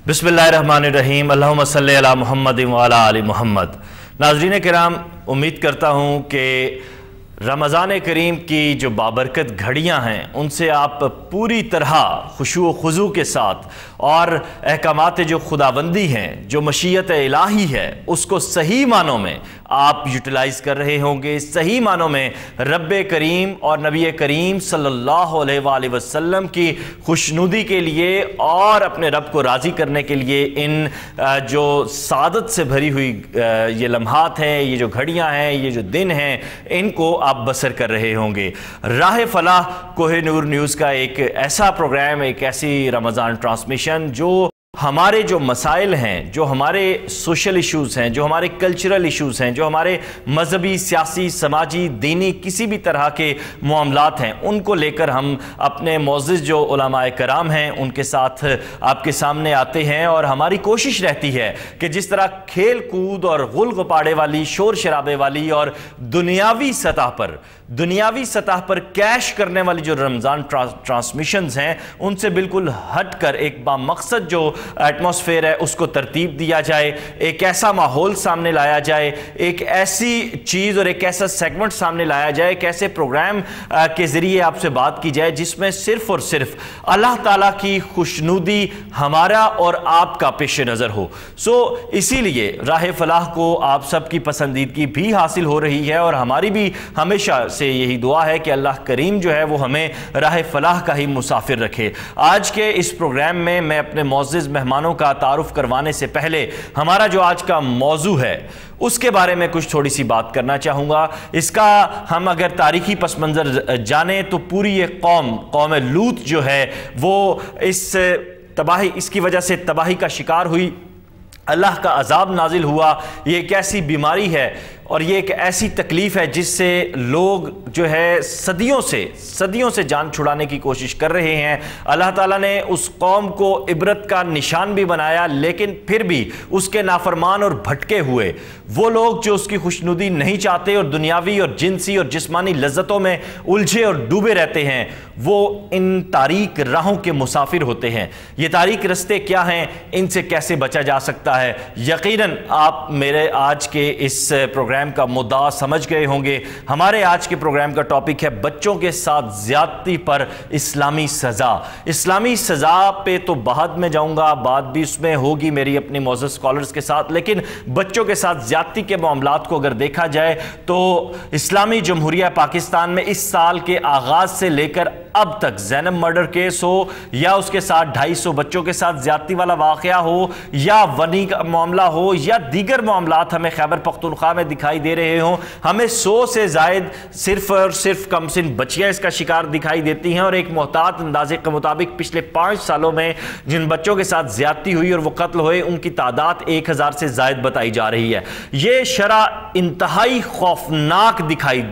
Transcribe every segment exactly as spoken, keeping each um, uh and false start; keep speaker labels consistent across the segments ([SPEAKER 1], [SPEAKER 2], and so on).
[SPEAKER 1] बिस्मिल्लाहिर्रहमानिर्रहीम अल्लाहुम्मा सल्ली अला मुहम्मद व अला आलि मुहम्मद। नाज़रीन किराम, उम्मीद करता हूँ कि रमज़ान करीम की जो बाबरकत घड़ियाँ हैं उनसे आप पूरी तरह खुशू व खुज़ू के साथ और अहकामात जो खुदाबंदी हैं, जो मशीयत इलाही है, उसको सही मानों में आप यूटिलाइज़ कर रहे होंगे। सही मानों में रब करीम और नबी करीम सल्लल्लाहु अलैहि वसल्लम की खुशनुदी के लिए और अपने रब को राज़ी करने के लिए इन जो सादत से भरी हुई ये लम्हात हैं, ये जो घड़ियाँ हैं, ये जो दिन हैं, इनको आप बसर कर रहे होंगे। राह फलाह कोहिनूर न्यूज़ का एक ऐसा प्रोग्राम, एक ऐसी रमज़ान ट्रांसमिशन जो हमारे जो मसाइल हैं, जो हमारे सोशल इश्यूज़ हैं, जो हमारे कल्चरल इश्यूज़ हैं, जो हमारे मजहबी, सियासी, समाजी, दीनी किसी भी तरह के मामलात हैं, उनको लेकर हम अपने मोअज़्ज़िज़ जो उलमाए कराम हैं उनके साथ आपके सामने आते हैं। और हमारी कोशिश रहती है कि जिस तरह खेल कूद और गुल गुपाड़े वाली, शोर शराबे वाली और दुनियावी सतह पर दुनियावी सतह पर कैश करने वाली जो रमज़ान ट्रांसमिशंस हैं उनसे बिल्कुल हट कर एक बामकसद जो एटमॉस्फेयर है उसको तरतीब दिया जाए, एक ऐसा माहौल सामने लाया जाए, एक ऐसी चीज़ और एक ऐसा सेगमेंट सामने लाया जाए, एक ऐसे प्रोग्राम के ज़रिए आपसे बात की जाए जिसमें सिर्फ़ और सिर्फ अल्लाह ताला की खुशनुदी हमारा और आपका पेश नज़र हो। सो इसीलिए राह फलाह को आप सबकी पसंदीदगी भी हासिल हो रही है और हमारी भी हमेशा से यही दुआ है कि अल्लाह करीम जो है वो हमें राह फलाह का ही मुसाफिर रखे। आज के इस प्रोग्राम में मैं अपने मोअज़्ज़िज़ मेहमानों का तारुफ करवाने से पहले हमारा जो आज का मौजू है उसके बारे में कुछ थोड़ी सी बात करना चाहूँगा। इसका हम अगर तारीखी पस मंज़र जाने तो पूरी ये कौम कौम लूत जो है वो इस तबाही इसकी वजह से तबाही का शिकार हुई। अल्लाह का अज़ाब नाजिल हुआ। ये एक ऐसी बीमारी है और ये एक ऐसी तकलीफ़ है जिससे लोग जो है सदियों से सदियों से जान छुड़ाने की कोशिश कर रहे हैं। अल्लाह ताला ने उस कौम को इबरत का निशान भी बनाया, लेकिन फिर भी उसके नाफरमान और भटके हुए वो लोग जो उसकी खुशनुदी नहीं चाहते और दुनियावी और जिनसी और जिस्मानी लज्जतों में उलझे और डूबे रहते हैं, वो इन तारीक राहों के मुसाफिर होते हैं। ये तारीक रस्ते क्या हैं, इनसे कैसे बचा जा सकता है? यकीनन आप मेरे आज के इस प्रोग्राम का मुद्दा समझ गए होंगे। हमारे आज के प्रोग्राम का टॉपिक है बच्चों के साथ ज्यादती पर इस्लामी सज़ा। इस्लामी सज़ा पे तो बाद में जाऊंगा, बात भी उसमें होगी मेरी अपनी मौजूद स्कॉलर्स के साथ, लेकिन बच्चों के साथ ज्यादती के मामलात को अगर देखा जाए तो इस्लामी जमहूरिया पाकिस्तान में इस साल के आगाज से लेकर अब तक ज़ैनब मर्डर केस हो या उसके साथ ढाई सौ बच्चों के साथ ज्यादती वाला वाक़या हो या वनी का मामला हो या दीगर मामलात हमें खैबर पख्तूनख्वा में दिखाई दे रहे हों, हमें सौ से जायद सिर्फ और सिर्फ कमसिन बच्चियां इसका शिकार दिखाई देती हैं। और एक मोहतात अंदाजे के मुताबिक पिछले पाँच सालों में जिन बच्चों के साथ ज्यादती हुई और वो कत्ल हुए उनकी तादाद एक हज़ार से जायद बताई जा रही है। ये शरह इंतहाई खौफनाक दिखाई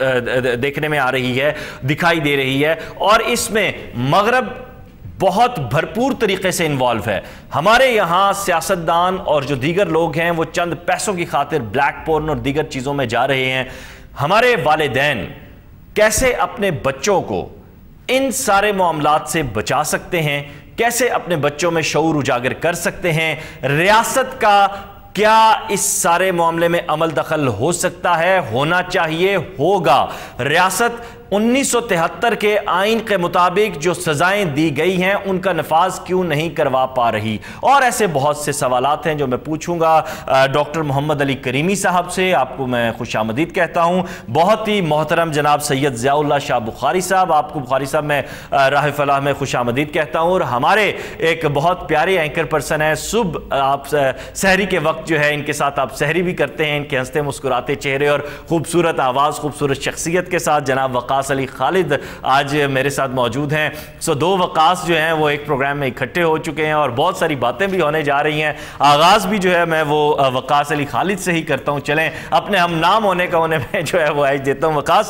[SPEAKER 1] देखने में आ रही है, दिखाई दे रही है और इसमें मगरब बहुत भरपूर तरीके से इन्वॉल्व है। हमारे यहाँ सियासतदान और जो दीगर लोग हैं वो चंद पैसों की खातिर ब्लैक पोर्न और दीगर चीज़ों में जा रहे हैं। हमारे वालिदैन कैसे अपने बच्चों को इन सारे मामलात से बचा सकते हैं, कैसे अपने बच्चों में शऊर उजागर कर सकते हैं, रियासत का क्या इस सारे मामले में अमल दखल हो सकता है, होना चाहिए, होगा। रियासत उन्नीस सौ तिहत्तर के आइन के मुताबिक जो सजाएं दी गई हैं उनका नफाज क्यों नहीं करवा पा रही, और ऐसे बहुत से सवालात हैं जो मैं पूछूंगा डॉक्टर मोहम्मद अली करीमी साहब से। आपको मैं खुशामदीद कहता हूं। बहुत ही मोहतरम जनाब सैयद ज़ियाउल्लाह शाह बुखारी साहब, आपको बुखारी साहब मैं राह फलाह में खुशामदीद कहता हूं। और हमारे एक बहुत प्यारे एंकर पर्सन है, सुबह आप सहरी के वक्त जो है इनके साथ आप सहरी भी करते हैं, इनके हंसते मुस्कुराते चेहरे और खूबसूरत आवाज़, खूबसूरत शख्सियत के साथ जनाब वक़ास अली खालिद आज मेरे साथ मौजूद हैं। सो दो वक़ास जो हैं वो एक प्रोग्राम में इकट्ठे हो चुके हैं और बहुत सारी बातें भी होने जा रही हैं। आगाज़ भी जो है मैं वो वक़ास अली खालिद से ही करता हूँ। चलें अपने हम नाम होने का उन्हें मैं जो है वो आज देता हूँ। वक़ास,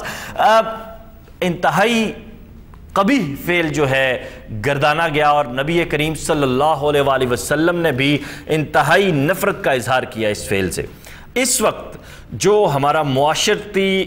[SPEAKER 1] इंतहाई कभी फेल जो है गर्दाना गया और नबी करीम सल्लल्लाहु अलैहि वसल्लम ने भी इंतहाई नफ़रत का इजहार किया इस फेल से। इस वक्त जो हमारा मुआशरती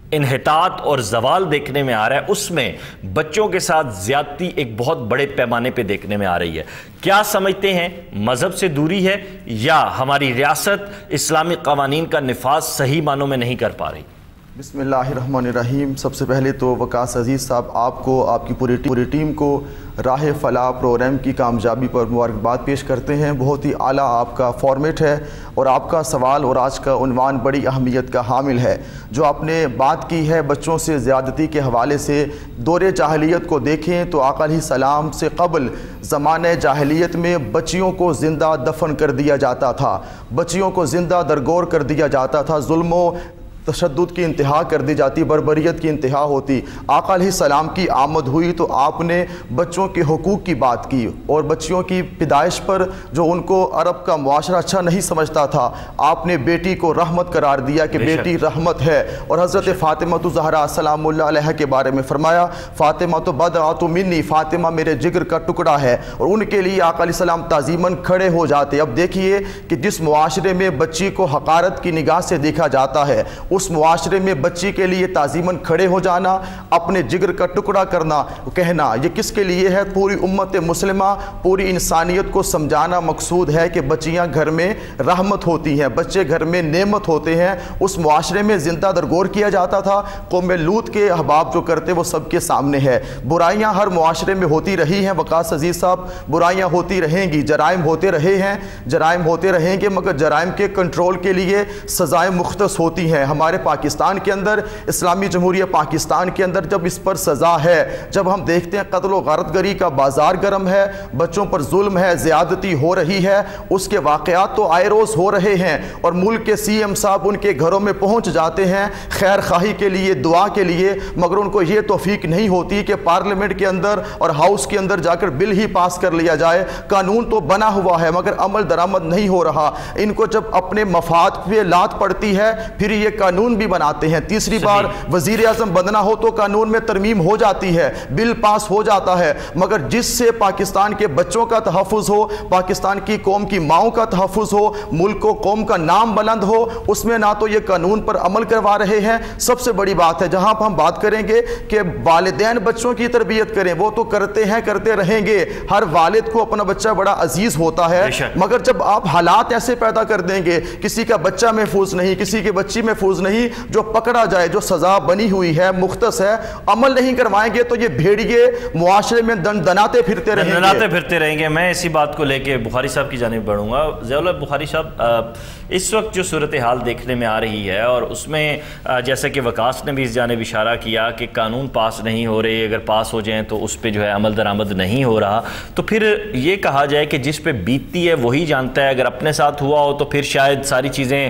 [SPEAKER 1] انحطاط اور زوال دیکھنے میں آ رہا ہے، اس میں بچوں کے ساتھ زیادتی ایک بہت بڑے پیمانے پہ دیکھنے میں آ رہی ہے. کیا سمجھتے ہیں مذہب سے دوری ہے یا ہماری ریاست اسلامی قوانین کا نفاذ صحیح معنوں میں نہیں کر پا رہی؟
[SPEAKER 2] بسم اللہ الرحمن الرحیم. سب سے پہلے تو وقاص عزیز صاحب آپ کو، آپ کی پوری پوری ٹیم کو راہ فلاح پروگرام کی کامیابی پر مبارکباد پیش کرتے ہیں. بہت ہی اعلیٰ آپ کا فارمیٹ ہے اور آپ کا سوال اور آج کا عنوان بڑی اہمیت کا حامل ہے. جو آپ نے بات کی ہے بچوں سے زیادتی کے حوالے سے، دور جاہلیت کو دیکھیں تو آقا علیہ السلام سے قبل زمانہ جاہلیت میں بچیوں کو زندہ دفن کر دیا جاتا تھا، بچیوں کو زندہ درگور کر دیا جاتا تھا، ظلم و تشدد کی انتہا کر دی جاتی، بربریت کی انتہا ہوتی. آقا علیہ السلام کی آمد ہوئی تو آپ نے بچوں کے حقوق کی بات کی اور بچیوں کی پیدائش پر جو ان کو عرب کا معاشرہ اچھا نہیں سمجھتا تھا، آپ نے بیٹی کو رحمت قرار دیا کہ بیٹی رحمت ہے. اور حضرت فاطمہ زہرا سلام اللہ علیہ کے بارے میں فرمایا فاطمہ تو بدعۃ منی، فاطمہ میرے جگر کا ٹکڑا ہے، اور ان کے لیے آقا علیہ السلام تعظیماً کھڑے ہو جاتے. اب دیکھیے کہ جس معاشرے میں بچی کو حقارت کی نگاہ سے دیکھا جاتا ہے، اس معاشرے میں بچی کے لیے تعظیماً کھڑے ہو جانا، اپنے جگر کا ٹکڑا کرنا، کہنا، یہ کس کے لیے ہے؟ پوری امت مسلمہ، پوری انسانیت کو سمجھانا مقصود ہے کہ بچیاں گھر میں رحمت ہوتی ہیں، بچے گھر میں نعمت ہوتے ہیں. اس معاشرے میں زندہ درگور کیا جاتا تھا. قوم لوط کے احباب جو کرتے وہ سب کے سامنے ہے. برائیاں ہر معاشرے میں ہوتی رہی ہیں وقاص عزیز صاحب، برائیاں ہوتی رہیں گی، جرائم ہوتے رہے ہیں، جرائم ہوتے رہیں گے، مگر جرائم کے کنٹرول کے لیے سزائیں مختص ہوتی ہیں. ہمارے پاکستان کے اندر، اسلامی جمہوریہ پاکستان کے اندر جب اس پر سزا ہے، جب ہم دیکھتے ہیں قتل و غارت گری کا بازار گرم ہے، بچوں پر ظلم ہے، زیادتی ہو رہی ہے، اس کے واقعات تو آئے روز ہو رہے ہیں اور ملک کے سی ایم صاحب ان کے گھروں میں پہنچ جاتے ہیں خیر خواہی کے لیے، دعا کے لیے، مگر ان کو یہ توفیق نہیں ہوتی کہ پارلیمنٹ کے اندر اور ہاؤس کے اندر جا کر بل ہی پاس کر لیا جائے. قانون تو بنا ہوا ہے مگر عمل درآمد نہیں ہو رہا. ان کو جب اپنے مفاد پہ لات پڑتی ہے پھر یہ قانون بھی بناتے ہیں. تیسری بار وزیر اعظم بننا ہو تو قانون میں ترمیم ہو جاتی ہے، بل پاس ہو جاتا ہے، مگر جس سے پاکستان کے بچوں کا تحفظ ہو، پاکستان کی قوم کی ماؤں کا تحفظ ہو، ملک و قوم کا نام بلند ہو، اس میں نہ تو یہ قانون پر عمل کروا رہے ہیں. سب سے بڑی بات ہے جہاں ہم بات کریں گے کہ والدین بچوں کی تربیت کریں، وہ تو کرتے ہیں، کرتے رہیں گے. ہر والد کو اپنا بچہ بڑا عزیز ہوتا ہے، مگر جب آپ حالات ایسے پیدا کر دیں گے، کسی کا بچہ محفوظ نہیں، کسی کی بچی محفوظ نہیں، جو پکڑا جائے، جو سزا بنی ہوئی ہے، مختص ہے، عمل نہیں کروائیں گے تو یہ بھیڑیے معاشرے میں دن دناتے پھرتے رہیں گے
[SPEAKER 1] دناتے پھرتے رہیں گے. میں اسی بات کو لے کے بخاری صاحب کی جانب بڑھوں گا. ضیاء اللہ بخاری صاحب، اس وقت جو صورتحال دیکھنے میں آ رہی ہے اور اس میں جیسے کہ وقاص نے بھی اس جانب اشارہ کیا کہ قانون پاس نہیں ہو رہے، اگر پاس ہو جائیں تو اس پہ جو ہے عمل درآمد نہیں ہو رہا، تو پھر یہ کہا جائے کہ جس پہ بیتتی ہے وہی جانتا ہے. اگر اپنے ساتھ ہوا ہو تو پھر شاید ساری چیزیں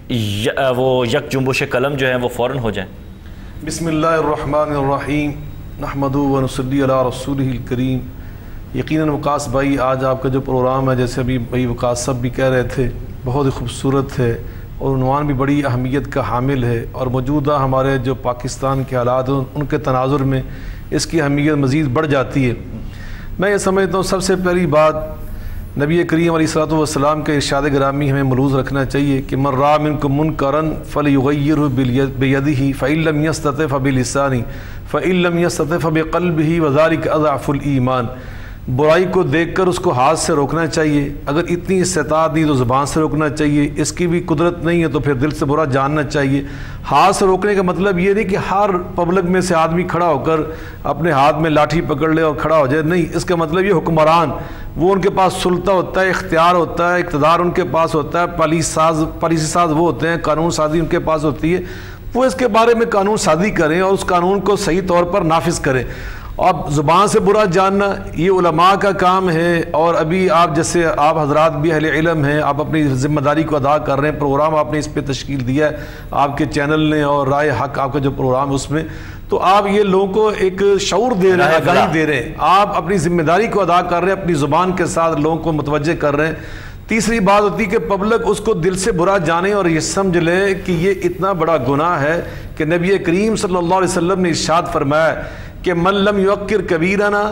[SPEAKER 1] وہ یک جنبش قلم جو ہیں وہ فوراً ہو جائیں.
[SPEAKER 3] بسم اللہ الرحمن الرحیم، نحمدہ و نصلی علی رسولہ الکریم. یقیناً وقاص بھائی، آج آپ کا جو پروگرام ہے، جیسے ابھی بھائی وقاص صاحب بھی کہہ رہے تھے، بہت ہی خوبصورت ہے اور عنوان بھی بڑی اہمیت کا حامل ہے، اور موجودہ ہمارے جو پاکستان کے حالات ہیں ان کے تناظر میں اس کی اہمیت مزید بڑھ جاتی ہے. میں یہ سمجھتا ہوں سب سے پہلی بات نبی کریم علیہ الصلوۃ والسلام کے ارشاد گرامی ہمیں ملحوظ رکھنا چاہیے کہ من رأى منکم منکرا فلیغیرہ بیدہ فإن لم یستطع فبلسانہ فإن لم یستطع فبقلبہ وذلک اضعف الایمان. برائی کو دیکھ کر اس کو ہاتھ سے روکنا چاہیے، اگر اتنی استطاعت نہیں تو زبان سے روکنا چاہیے، اس کی بھی قدرت نہیں ہے تو پھر دل سے برا جاننا چاہیے. ہاتھ سے روکنے کا مطلب یہ نہیں کہ ہر پبلک میں سے آدمی کھڑا ہو کر اپنے ہاتھ میں لاٹھی پکڑ لے اور کھڑا ہو جائے، نہیں. اس کا مطلب یہ حکمران، وہ ان کے پاس سلطہ ہوتا ہے، اختیار ہوتا ہے، اقتدار ان کے پاس ہوتا ہے، پالیس ساز پالیسی ساز وہ ہوتے ہیں، قانون سازی ان کے پاس ہوتی ہے، وہ اس کے بارے میں قانون سازی کریں اور اس قانون کو صحیح طور پر نافذ کریں. اب زبان سے برا جاننا یہ علماء کا کام ہے، اور ابھی آپ جیسے آپ حضرات بھی اہل علم ہیں، آپ اپنی ذمہ داری کو ادا کر رہے ہیں. پروگرام آپ نے اس پہ تشکیل دیا ہے آپ کے چینل نے، اور رائے حق آپ کا جو پروگرام ہے اس میں، تو آپ یہ لوگوں کو ایک شعور دے رہے ہیں، آگاہی دے رہے ہیں، آپ اپنی ذمہ داری کو ادا کر رہے ہیں، اپنی زبان کے ساتھ لوگوں کو متوجہ کر رہے ہیں. تیسری بات ہوتی ہے کہ پبلک اس کو دل سے برا جانے اور یہ سمجھ لے کہ یہ اتنا بڑا گناہ ہے کہ نبی کریم صلی اللہ علیہ وسلم نے ارشاد فرمایا کہ من لم یوقر کبیرنا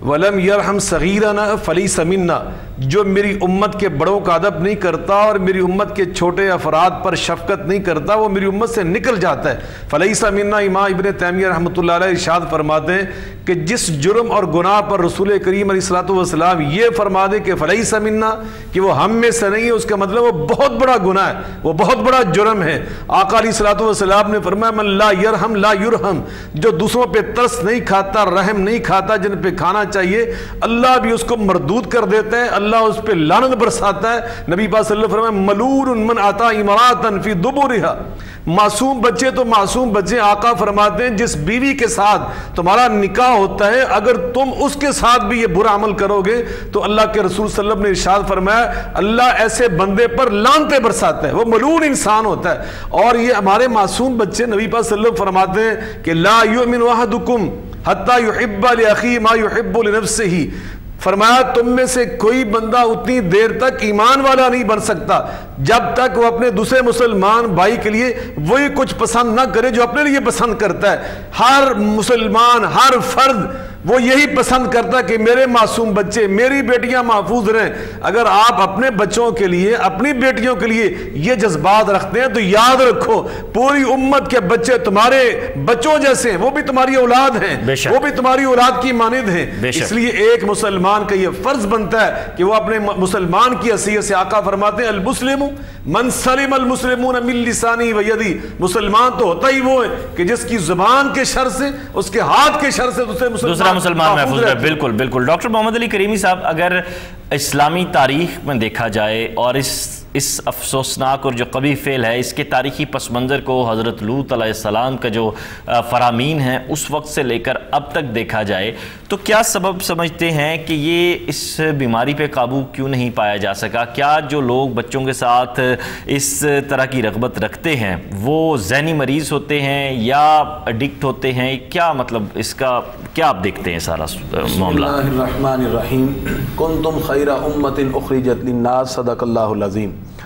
[SPEAKER 3] ولم یرحم صغیرنا فلیس منا، جو میری امت کے بڑوں کا ادب نہیں کرتا اور میری امت کے چھوٹے افراد پر شفقت نہیں کرتا وہ میری امت سے نکل جاتا ہے۔ فلیس منا، امام ابن تیمیہ رحمۃ اللہ علیہ ارشاد فرماتے ہیں کہ جس جرم اور گناہ پر رسول کریم علیہ الصلوۃ والسلام یہ فرما دے کہ فلیس منا، کہ وہ ہم میں سے نہیں ہے، اس کا مطلب وہ بہت بڑا گناہ ہے، وہ بہت بڑا جرم ہے۔ آقا علیہ الصلوۃ والسلام نے فرمایا من لا یرحم لا یرحم، جو دوسروں پہ ترس نہیں کھاتا، رحم نہیں کھاتا، جن پہ کھانا چاہیے اللہ بھی اس کو مردود کر دیتا ہے، اللہ اس پہ لعنت برساتا ہے۔ نبی پاک صلی اللہ علیہ وسلم فرمایا ملعون من اتی امرأۃ فی دبرها، معصوم بچے تو معصوم بچے، آقا فرماتے ہیں جس بیوی کے ساتھ تمہارا نکاح ہوتا ہے اگر تم اس کے ساتھ بھی یہ برا عمل کرو گے تو اللہ کے رسول صلی اللہ علیہ وسلم نے ارشاد فرمایا اللہ ایسے بندے پر لعنتیں برساتا ہے، وہ ملعون انسان ہوتا ہے۔ اور یہ ہمارے معصوم بچے، نبی پاک صلی اللہ علیہ وسلم فرماتے ہیں کہ لا یؤمن احدکم حتی یحب لاخیہ ما یحب لنفسہ، فرمایا تم میں سے کوئی بندہ اتنی دیر تک ایمان والا نہیں بن سکتا جب تک وہ اپنے دوسرے مسلمان بھائی کے لیے وہی کچھ پسند نہ کرے جو اپنے لیے پسند کرتا ہے۔ ہر مسلمان، ہر فرد وہ یہی پسند کرتا ہے کہ میرے معصوم بچے، میری بیٹیاں محفوظ رہیں۔ اگر آپ اپنے بچوں کے لیے، اپنی بیٹیوں کے لیے یہ جذبات رکھتے ہیں تو یاد رکھو پوری امت کے بچے تمہارے بچوں جیسے ہیں، وہ بھی تمہاری اولاد ہیں، وہ بھی تمہاری اولاد کی مانند ہیں۔ اس لیے ایک مسلمان کا یہ فرض بنتا ہے کہ وہ اپنے مسلمان کی حیثیت سے، آقا فرماتے ہیں المسلم من سلم المسلمون من لسانی و یدی، مسلمان تو ہوتا ہی وہ ہے کہ جس کی زبان کے شر سے، اس کے ہاتھ کے شر سے دوسرے مسلمان
[SPEAKER 1] مسلمان محفوظ ہے۔ بالکل بالکل ڈاکٹر محمد علی کریمی صاحب، اگر اسلامی تاریخ میں دیکھا جائے اور اس اس افسوسناک اور جو قبیح فعل ہے اس کے تاریخی پس منظر کو حضرت لوط علیہ السلام کا جو فرامین ہیں اس وقت سے لے کر اب تک دیکھا جائے تو کیا سبب سمجھتے ہیں کہ یہ اس بیماری پہ قابو کیوں نہیں پایا جا سکا؟ کیا جو لوگ بچوں کے ساتھ اس طرح کی رغبت رکھتے ہیں وہ ذہنی مریض ہوتے ہیں یا ایڈکٹ ہوتے ہیں؟ کیا مطلب اس کا کیا آپ دیکھتے ہیں سارا معاملہ؟
[SPEAKER 4] بسم اللہ الرحمن الرحیم، کنتم خیر امت اخرجت للناس، صدق اللہ العظیم۔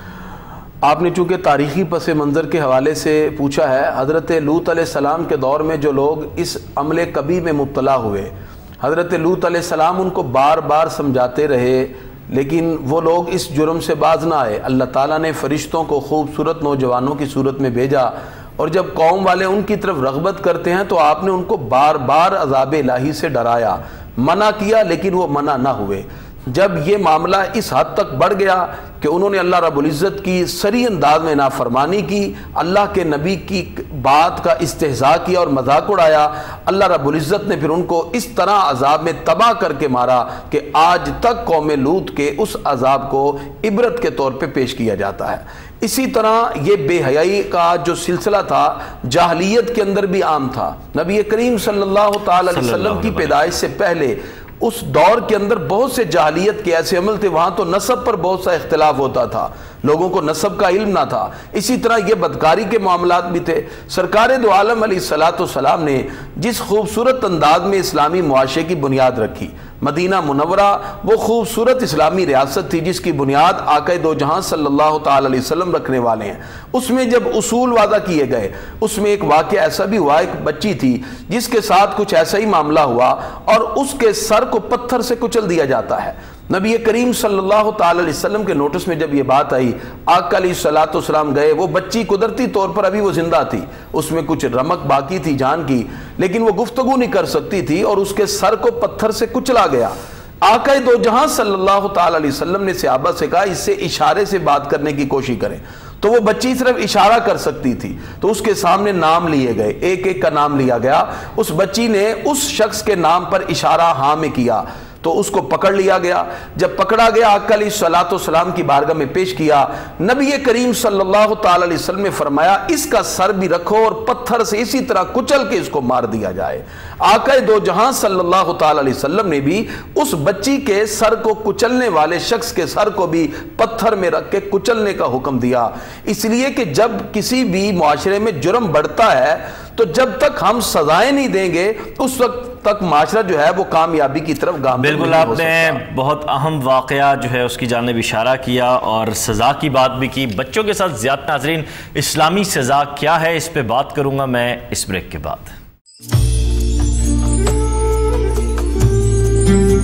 [SPEAKER 4] آپ نے چونکہ تاریخی پس منظر کے حوالے سے پوچھا ہے، حضرت لوط علیہ السلام کے دور میں جو لوگ اس عمل کبیح میں مبتلا ہوئے، حضرت لوط علیہ السلام ان کو بار بار سمجھاتے رہے لیکن وہ لوگ اس جرم سے باز نہ آئے۔ اللہ تعالیٰ نے فرشتوں کو خوبصورت نوجوانوں کی صورت میں بھیجا اور جب قوم والے ان کی طرف رغبت کرتے ہیں تو آپ نے ان کو بار بار عذاب الہی سے ڈرایا، منع کیا لیکن وہ منع نہ ہوئے۔ جب یہ معاملہ اس حد تک بڑھ گیا کہ انہوں نے اللہ رب العزت کی سری انداز میں نافرمانی کی، اللہ کے نبی کی بات کا استہزاء کیا اور مذاق اڑایا، اللہ رب العزت نے پھر ان کو اس طرح عذاب میں تباہ کر کے مارا کہ آج تک قوم لوط کے اس عذاب کو عبرت کے طور پہ پیش کیا جاتا ہے۔ اسی طرح یہ بے حیائی کا جو سلسلہ تھا جاہلیت کے اندر بھی عام تھا۔ نبی کریم صلی اللہ تعالی علیہ وسلم کی پیدائش سے پہلے اس دور کے اندر بہت سے جاہلیت کے ایسے عمل تھے، وہاں تو نسب پر بہت سا اختلاف ہوتا تھا، لوگوں کو نسب کا علم نہ تھا۔ اسی طرح یہ بدکاری کے معاملات بھی تھے۔ سرکار دو عالم علیہ الصلوۃ والسلام نے جس خوبصورت انداز میں اسلامی معاشرے کی بنیاد رکھی، مدینہ منورہ وہ خوبصورت اسلامی ریاست تھی جس کی بنیاد آقا دو جہاں صلی اللہ تعالی علیہ وسلم رکھنے والے ہیں۔ اس میں جب اصول وضع کیے گئے، اس میں ایک واقعہ ایسا بھی ہوا، ایک بچی تھی جس کے ساتھ کچھ ایسا ہی معاملہ ہوا اور اس کے سر کو پتھر سے کچل دیا جاتا ہے۔ نبی کریم صلی اللہ تعالی علیہ وسلم کے نوٹس میں جب یہ بات آئی، آقا علیہ الصلوۃ والسلام گئے، وہ بچی قدرتی طور پر ابھی وہ زندہ تھی، اس میں کچھ رمق باقی تھی جان کی، لیکن وہ گفتگو نہیں کر سکتی تھی اور اس کے سر کو پتھر سے کچلا گیا۔ آقا دو جہاں صلی اللہ تعالی علیہ وسلم نے صحابہ سے کہا اس سے اشارے سے بات کرنے کی کوشش کریں، تو وہ بچی صرف اشارہ کر سکتی تھی، تو اس کے سامنے نام لیے گئے، ایک ایک کا نام لیا گیا۔ اس بچی نے اس شخص کے نام پر اشارہ ہاں میں کیا تو اس کو پکڑ لیا گیا۔ جب پکڑا گیا آقا علیہ الصلوۃ والسلام کی بارگاہ میں پیش کیا، نبی کریم صلی اللہ تعالی علیہ وسلم نے فرمایا اس کا سر بھی رکھو اور پتھر سے اسی طرح کچل کے اس کو مار دیا جائے۔ آقا دو جہاں صلی اللہ تعالی علیہ وسلم نے بھی اس بچی کے سر کو کچلنے والے شخص کے سر کو بھی پتھر میں رکھ کے کچلنے کا حکم دیا، اس لیے کہ جب کسی بھی معاشرے میں جرم بڑھتا ہے تو جب تک ہم سزائیں نہیں دیں گے اس وقت تک معاشرہ جو ہے وہ کامیابی کی طرف گامزن نہیں ہو سکتا۔
[SPEAKER 1] بالکل، آپ نے بہت اہم واقعہ جو ہے اس کی جانب اشارہ کیا اور سزا کی بات بھی کی۔ بچوں کے ساتھ زیادہ، ناظرین اسلامی سزا کیا ہے اس پہ بات کروں گا میں اس بریک کے بعد۔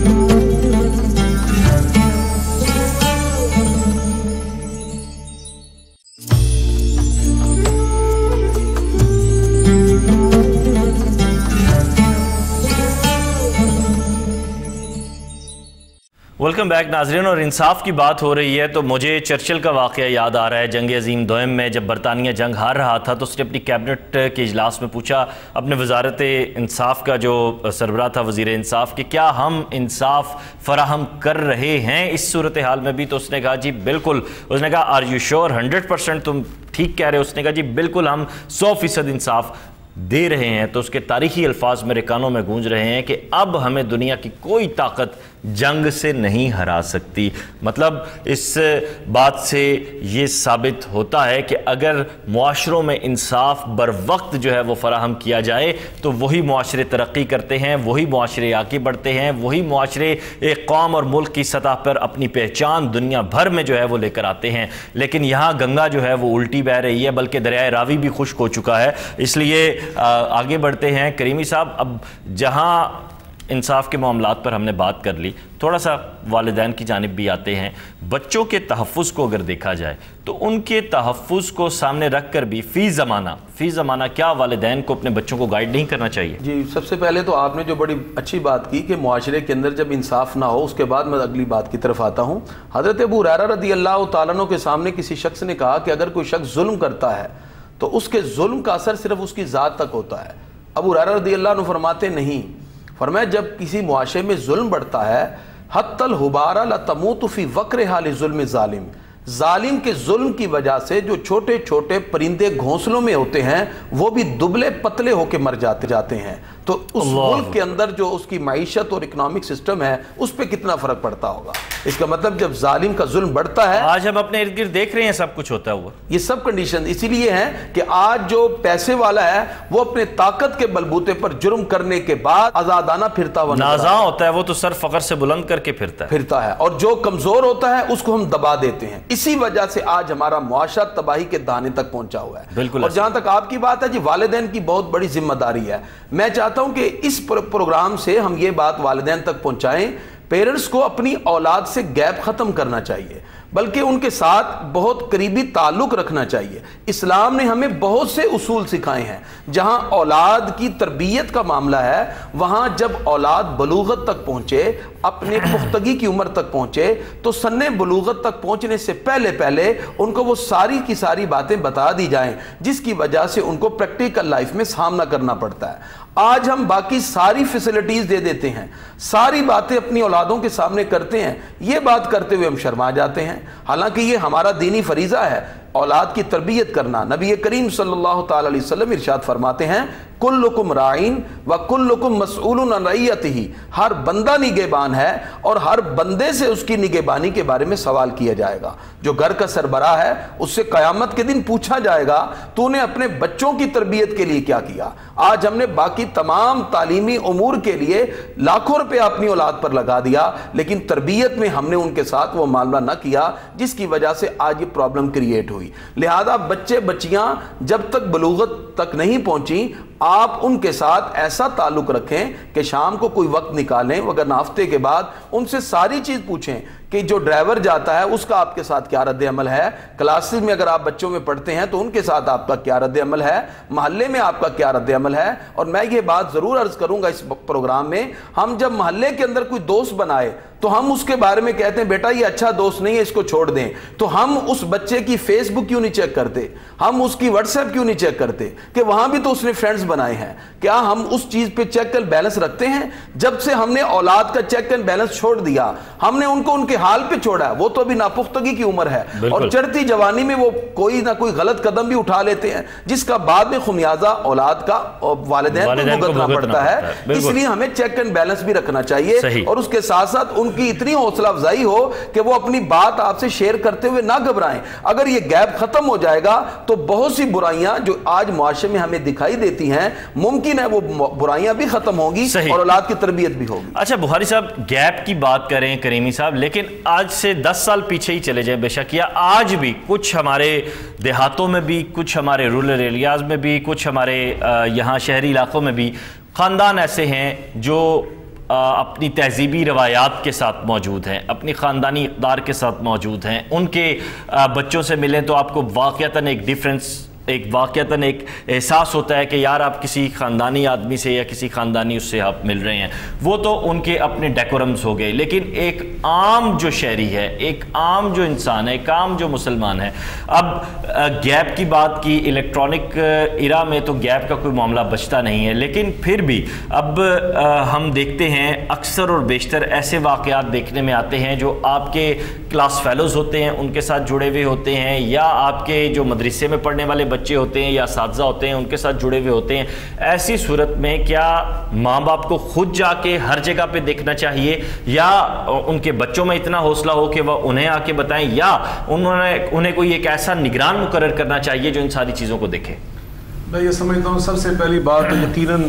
[SPEAKER 1] ویلکم بیک ناظرین. اور انصاف کی بات ہو رہی ہے تو مجھے چرچل کا واقعہ یاد آ رہا ہے. جنگ عظیم دوئم میں جب برطانیہ جنگ ہار رہا تھا تو اس نے اپنی کیبنٹ کے اجلاس میں پوچھا اپنے وزارت انصاف کا جو سربراہ تھا وزیر انصاف کہ کیا ہم انصاف فراہم کر رہے ہیں اس صورتحال میں بھی؟ تو اس نے کہا جی بالکل. اس نے کہا are you sure hundred percent تم ٹھیک کہہ رہے ہو؟ اس نے کہا جی بالکل ہم سو فیصد انصاف دے رہے ہیں. تو اس کے تاریخی الفاظ میرے کانوں میں گونج رہے ہیں کہ اب ہمیں دنیا کی کوئی طاقت جنگ سے نہیں ہرا سکتی. مطلب اس بات سے یہ ثابت ہوتا ہے کہ اگر معاشروں میں انصاف بر وقت جو ہے وہ فراہم کیا جائے تو وہی معاشرے ترقی کرتے ہیں, وہی معاشرے آگے بڑھتے ہیں, وہی معاشرے ایک قوم اور ملک کی سطح پر اپنی پہچان دنیا بھر میں جو ہے وہ لے کر آتے ہیں. لیکن یہاں گنگا جو ہے وہ الٹی بہہ رہی ہے, بلکہ دریائے راوی بھی خشک ہو چکا ہے. اس لیے آگے بڑھتے ہیں. کریمی صاحب, اب جہاں انصاف کے معاملات پر ہم نے بات کر لی, تھوڑا سا والدین کی جانب بھی آتے ہیں. بچوں کے تحفظ کو اگر دیکھا جائے تو ان کے تحفظ کو سامنے رکھ کر بھی فی زمانہ فی زمانہ کیا والدین کو اپنے بچوں کو گائیڈ نہیں کرنا چاہیے؟
[SPEAKER 4] جی, سب سے پہلے تو آپ نے جو بڑی اچھی بات کی کہ معاشرے کے اندر جب انصاف نہ ہو, اس کے بعد میں اگلی بات کی طرف آتا ہوں. حضرت ابو ہریرہ رضی اللہ تعالیٰ عنہ کے سامنے کسی شخص نے کہا کہ اگر کوئی شخص ظلم کرتا ہے تو اس کے ظلم کا اثر صرف اس کی ذات تک ہوتا ہے. ابو ہریرہ رضی اللہ عنہ فرماتے نہیں, فرمایا جب کسی معاشرے میں ظلم بڑھتا ہے حتی الحبارہ لتموت فی وقرہا لظلم ظالم, ظالم کے ظلم کی وجہ سے جو چھوٹے چھوٹے پرندے گھونسلوں میں ہوتے ہیں وہ بھی دبلے پتلے ہو کے مر جاتے جاتے ہیں. تو اس ملک کے اندر جو اس کی معیشت اور اکنامک سسٹم ہے اس پہ کتنا فرق پڑتا ہوگا. اس کا مطلب جب ظالم کا ظلم بڑھتا ہے,
[SPEAKER 1] آج ہم اپنے ارد گرد دیکھ رہے ہیں سب کچھ ہوتا ہوا.
[SPEAKER 4] یہ سب کنڈیشن اسی لیے ہیں کہ آج جو پیسے والا ہے وہ اپنے طاقت کے بلبوتے پر جرم کرنے کے بعد آزادانہ پھرتا ہوا
[SPEAKER 1] نازاں ہوتا ہے, وہ تو سر فخر سے بلند کر کے پھرتا ہے
[SPEAKER 4] پھرتا ہے اور جو کمزور ہوتا ہے اس کو ہم دبا دیتے ہیں. اسی وجہ سے آج ہمارا معاشرہ تباہی کے دانے تک پہنچا ہوا ہے.
[SPEAKER 1] بالکل.
[SPEAKER 4] اور جہاں تک آپ کی بات ہے جی, والدین کی بہت بڑی ذمہ داری ہے. میں چاہتا ہوں کہ اس پروگرام سے ہم یہ بات والدین تک پہنچائیں, پیرنٹس کو اپنی اولاد سے گیپ ختم کرنا چاہیے, بلکہ ان کے ساتھ بہت قریبی تعلق رکھنا چاہیے. اسلام نے ہمیں بہت سے اصول سکھائے ہیں. جہاں اولاد کی تربیت کا معاملہ ہے, وہاں جب اولاد بلوغت تک پہنچے, اپنے پختگی کی عمر تک پہنچے, تو سن بلوغت تک پہنچنے سے پہلے پہلے ان کو وہ ساری کی ساری باتیں بتا دی جائیں جس کی وجہ سے ان کو پریکٹیکل لائف میں سامنا کرنا پڑتا ہے. آج ہم باقی ساری فیسلٹیز دے دیتے ہیں, ساری باتیں اپنی اولادوں کے سامنے کرتے ہیں, یہ بات کرتے ہوئے ہم شرما جاتے ہیں, حالانکہ یہ ہمارا دینی فریضہ ہے اولاد کی تربیت کرنا. نبی کریم صلی اللہ تعالی علیہ وسلم ارشاد فرماتے ہیں کلکم رائن و کلکم مسئول عن رعیتہ, ہر بندہ نگہبان ہے اور ہر بندے سے اس کی نگہبانی کے بارے میں سوال کیا جائے گا. جو گھر کا سربراہ ہے اس سے قیامت کے دن پوچھا جائے گا تو نے اپنے بچوں کی تربیت کے لیے کیا کیا. آج ہم نے باقی تمام تعلیمی امور کے لیے لاکھوں روپے اپنی اولاد پر لگا دیا, لیکن تربیت میں ہم نے ان کے ساتھ وہ معاملہ نہ کیا, جس کی وجہ سے آج یہ پرابلم کریٹ ہوئی. لہذا بچے بچیاں جب تک بلوغت تک نہیں پہنچی, آپ ان کے ساتھ ایسا تعلق رکھیں کہ شام کو کوئی وقت نکالیں, وگرنہ ہفتے کے بعد ان سے ساری چیز پوچھیں کہ جو ڈرائیور جاتا ہے اس کا آپ کے ساتھ کیا رد عمل ہے, کلاسز میں اگر آپ بچوں میں پڑھتے ہیں تو ان کے ساتھ آپ کا کیا رد عمل ہے, محلے میں آپ کا کیا رد عمل ہے. اور میں یہ بات ضرور عرض کروں گا اس پروگرام میں, ہم جب محلے کے اندر کوئی دوست بنائے تو ہم اس کے بارے میں کہتے ہیں بیٹا یہ اچھا دوست نہیں ہے, اس کو چھوڑ دیں, تو ہم اس بچے کی فیس بک کیوں نہیں چیک کرتے, ہم اس کی واٹس ایپ کیوں نہیں چیک کرتے کہ وہاں بھی تو اس نے فرینڈز بنائے ہیں. کیا ہم اس چیز پہ چیک اینڈ بیلنس رکھتے ہیں؟ جب سے ہم نے اولاد کا چیک اینڈ بیلنس چھوڑ دیا, ہم نے ان کو ان کے حال پہ چھوڑا ہے, وہ تو ابھی ناپختگی کی عمر ہے اور چڑھتی جوانی میں وہ کوئی نہ کوئی غلط قدم بھی اٹھا لیتے ہیں, جس کا بعد میں خمیازہ اولاد کا والدین کو بھگتنا پڑتا ہے. اس لیے ہمیں چیک اینڈ بیلنس بھی رکھنا چاہیے, اور اس کے ساتھ ساتھ ان کی اتنی حوصلہ افزائی ہو کہ وہ اپنی بات آپ سے شیئر کرتے ہوئے نہ گھبرائیں. اگر یہ گیپ ختم ہو جائے گا تو بہت سی برائیاں جو آج معاشرے میں ہمیں دکھائی دیتی ہیں, ممکن ہے وہ برائیاں بھی ختم ہوں گی اور اولاد کی تربیت بھی ہوگی.
[SPEAKER 1] اچھا بخاری صاحب, گیپ کی بات کریں کریمی صاحب, لیکن آج سے دس سال پیچھے ہی چلے جائیں, بے شک یا آج بھی کچھ ہمارے دیہاتوں میں بھی, کچھ ہمارے رورل ایریاز میں بھی, کچھ ہمارے یہاں شہری علاقوں میں بھی خاندان ایسے ہیں جو اپنی تہذیبی روایات کے ساتھ موجود ہیں, اپنی خاندانی اقدار کے ساتھ موجود ہیں. ان کے بچوں سے ملیں تو آپ کو واقعتاً ایک ڈیفرنس ایک واقعتاً ایک احساس ہوتا ہے کہ یار آپ کسی خاندانی آدمی سے یا کسی خاندانی اس سے آپ مل رہے ہیں، وہ تو ان کے اپنے ڈیکورمز ہو گئے، لیکن ایک عام جو شہری ہے، ایک عام جو انسان ہے، ایک عام جو مسلمان ہے، اب گیپ کی بات کی، الیکٹرانک ایرا میں تو گیپ کا کوئی معاملہ بچتا نہیں ہے، لیکن پھر بھی اب ہم دیکھتے ہیں اکثر اور بیشتر ایسے واقعات دیکھنے میں آتے ہیں جو آپ کے کلاس فیلوز ہوتے ہیں ان کے ساتھ جڑے ہوئے ہوتے ہیں، یا آپ کے جو مدرسے میں پڑھنے والے بچے ہوتے ہیں یا اساتذہ ہوتے ہیں ان کے ساتھ جڑے ہوئے ہوتے ہیں۔ ایسی صورت میں کیا ماں باپ کو خود جا کے ہر جگہ پہ دیکھنا چاہیے، یا ان کے بچوں میں اتنا حوصلہ ہو کہ وہ انہیں آ کے بتائیں، یا انہوں نے انہیں کوئی ایک ایسا نگران مقرر کرنا چاہیے جو ان ساری چیزوں کو دیکھے؟
[SPEAKER 3] میں یہ سمجھتا ہوں سب سے پہلی بات تو یقیناً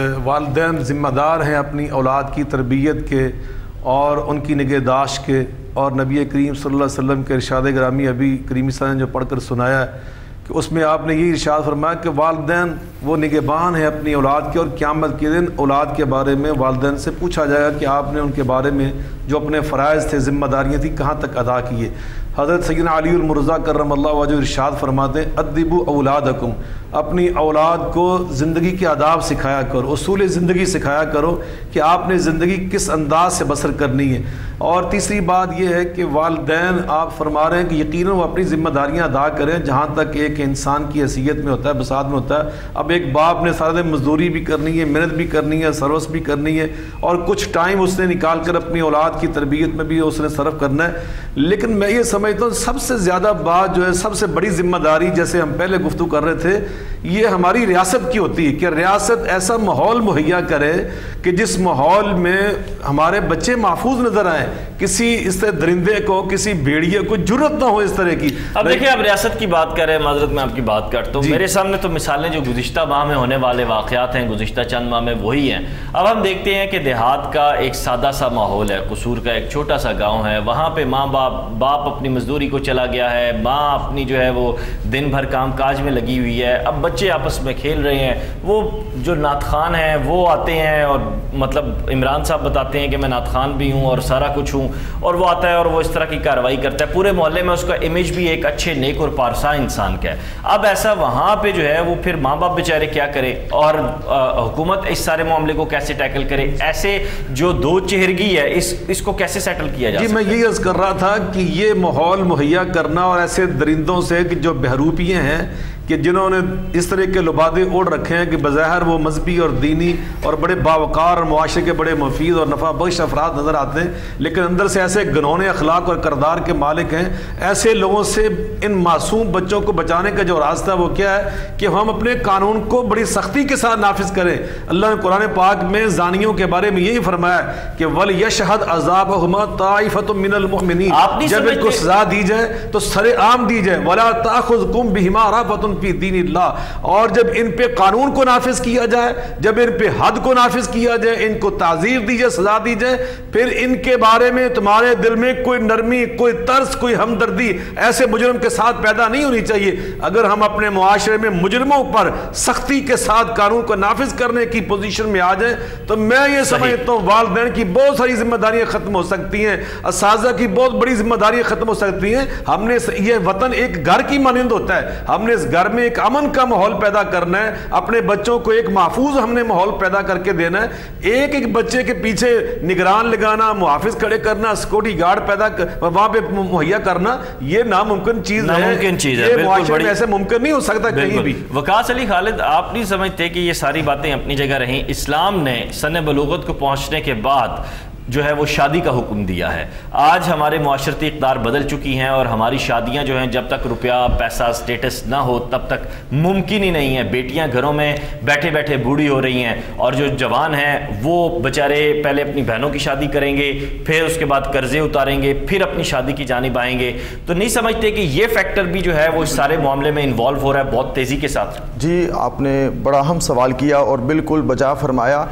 [SPEAKER 3] والدین ذمہ دار ہیں اپنی اولاد کی تربیت کے اور ان کی نگہداشت کے، اور نبی کریم صلی اللہ علیہ وسلم کے ارشاد گرامی ابھی کریمی صاحب نے جو پڑھ کر سنایا ہے کہ اس میں آپ نے یہ ارشاد فرمایا کہ والدین وہ نگہبان ہیں اپنی اولاد کے، اور قیامت کے دن اولاد کے بارے میں والدین سے پوچھا جائے گا کہ آپ نے ان کے بارے میں جو اپنے فرائض تھے، ذمہ داریاں تھیں، کہاں تک ادا کیے۔ حضرت سیدنا علی المرضیٰ کرم اللہ وجہ ارشاد فرماتے ہیں ادبوا اولادکم، اپنی اولاد کو زندگی کے آداب سکھایا کرو، اصول زندگی سکھایا کرو کہ آپ نے زندگی کس انداز سے بسر کرنی ہے۔ اور تیسری بات یہ ہے کہ والدین آپ فرما رہے ہیں کہ یقیناً وہ اپنی ذمہ داریاں ادا کریں جہاں تک ایک انسان کی حیثیت میں ہوتا ہے، بساط میں ہوتا ہے۔ اب ایک باپ نے سارا دن مزدوری بھی کرنی ہے، محنت بھی کرنی ہے، سروس بھی کرنی ہے، اور کچھ ٹائم اس نے نکال کر اپنی اولاد کی تربیت میں بھی اس نے صرف کرنا ہے۔ لیکن میں یہ سمجھتا ہوں سب سے زیادہ بات جو ہے، سب سے بڑی ذمہ داری، جیسے ہم پہلے گفتگو کر رہے تھے، یہ ہماری ریاست کی ہوتی ہے کہ ریاست ایسا ماحول مہیا کرے کہ جس ماحول میں ہمارے بچے محفوظ نظر آئیں، کسی اس طرح درندے کو، کسی بھیڑیے کو جرت نہ ہو اس طرح کی۔
[SPEAKER 1] اب دیکھیں آپ ریاست کی بات کر رہے ہیں، معذرت میں آپ کی بات کرتا ہوں، میرے سامنے تو مثالیں جو گزشتہ ماہ میں ہونے والے واقعات ہیں، گزشتہ چند ماہ میں وہی ہیں۔ اب ہم دیکھتے ہیں کہ دیہات کا ایک سادہ سا ماحول ہے، قصور کا ایک چھوٹا سا گاؤں ہے، وہاں پہ ماں باپ باپ اپنی مزدوری کو چلا گیا ہے، ماں اپنی جو ہے وہ دن بھر کام کاج میں لگی ہوئی ہے، اب بچے آپس میں کھیل رہے ہیں، وہ جو نعت خوان ہیں وہ آتے ہیں اور مطلب عمران صاحب بتاتے ہیں کہ میں نعت خوان بھی ہوں اور سارا کچھ ہوں، اور وہ آتا ہے اور وہ اس طرح کی کارروائی کرتا ہے، پورے محلے میں اس کا امیج بھی ایک اچھے نیک اور پارسا انسان کا ہے۔ اب ایسا وہاں پہ جو ہے وہ پھر ماں باپ بیچارے کیا کرے، اور حکومت اس سارے معاملے کو کیسے ٹیکل کرے، ایسے جو دو چہرگی ہے اس اس کو کیسے سیٹل کیا جائے؟
[SPEAKER 3] جی میں یہ عرض کر رہا تھا کہ یہ ماحول مہیا کرنا، اور ایسے درندوں سے کہ جو بہروپیے ہیں کہ جنہوں نے اس طرح کے لبادے اوڑھ رکھے ہیں کہ بظاہر وہ مذہبی اور دینی اور بڑے باوقار اور معاشرے کے بڑے مفید اور نفع بخش افراد نظر آتے ہیں، لیکن اندر سے ایسے گنونے اخلاق اور کردار کے مالک ہیں، ایسے لوگوں سے ان معصوم بچوں کو بچانے کا جو راستہ وہ کیا ہے کہ ہم اپنے قانون کو بڑی سختی کے ساتھ نافذ کریں۔ اللہ نے قرآن پاک میں زانیوں کے بارے میں یہی فرمایا کہ وَلْيَشْهَدْ عَذَابَهُمَا طَائِفَةٌ مِّنَ الْمُؤْمِنِينَ، جب ان کو سزا دی جائے تو سر عام دی جائے، وَلَا تَأْخُذْكُمْ بِهِمَا رَأْفَةٌ فی دین اللہ، اور جب ان پہ قانون کو نافذ کیا جائے، جب ان پہ حد کو نافذ کیا جائے، ان کو تعزیر دی جائے، سزا دی جائے، پھر ان کے بارے میں تمہارے دل میں کوئی نرمی، کوئی ترس، کوئی ہمدردی ایسے مجرم کے ساتھ پیدا نہیں ہونی چاہیے۔ اگر ہم اپنے معاشرے میں مجرموں پر سختی کے ساتھ قانون کو نافذ کرنے کی پوزیشن میں آ جائیں تو میں یہ سمجھتا ہوں والدین کی بہت ساری ذمہ داریاں ختم ہو سکتی ہیں، اساتذہ کی بہت بڑی ذمہ داریاں ختم ہو سکتی ہیں۔ ہم نے یہ وطن ایک گھر کی مانند ہوتا ہے، ہم نے اس گھر میں ایک امن کا ماحول پیدا کرنا ہے، اپنے بچوں کو ایک محفوظ ہم نے ماحول پیدا کر کے دینا ہے۔ ایک ایک بچے کے پیچھے نگران لگانا، محافظ کھڑے کرنا، سیکورٹی گارڈ پیدا کر وہاں پہ مہیا کرنا، یہ ناممکن چیز ہے،
[SPEAKER 1] ناممکن چیز ہے،
[SPEAKER 3] یہ معاشرے میں ایسے ممکن نہیں ہو سکتا کہیں بھی۔
[SPEAKER 1] وقاص علی خالد، آپ نہیں سمجھتے کہ یہ ساری باتیں اپنی جگہ رہیں؟ اسلام نے سن بلوغت کو پہنچنے کے بعد جو ہے وہ شادی کا حکم دیا ہے۔ آج ہمارے معاشرتی اقدار بدل چکی ہیں اور ہماری شادیاں جو ہیں جب تک روپیہ پیسہ سٹیٹس نہ ہو تب تک ممکن ہی نہیں ہے۔ بیٹیاں گھروں میں بیٹھے بیٹھے بوڑھی ہو رہی ہیں، اور جو جوان ہیں وہ بیچارے پہلے اپنی بہنوں کی شادی کریں گے، پھر اس کے بعد قرضے اتاریں گے، پھر اپنی شادی کی جانب آئیں گے۔ تو نہیں سمجھتے کہ یہ فیکٹر بھی جو ہے وہ اس سارے معاملے میں انوالو ہو رہا ہے بہت تیزی کے ساتھ؟
[SPEAKER 2] جی آپ نے بڑا اہم سوال کیا اور بالکل بجا فرمایا۔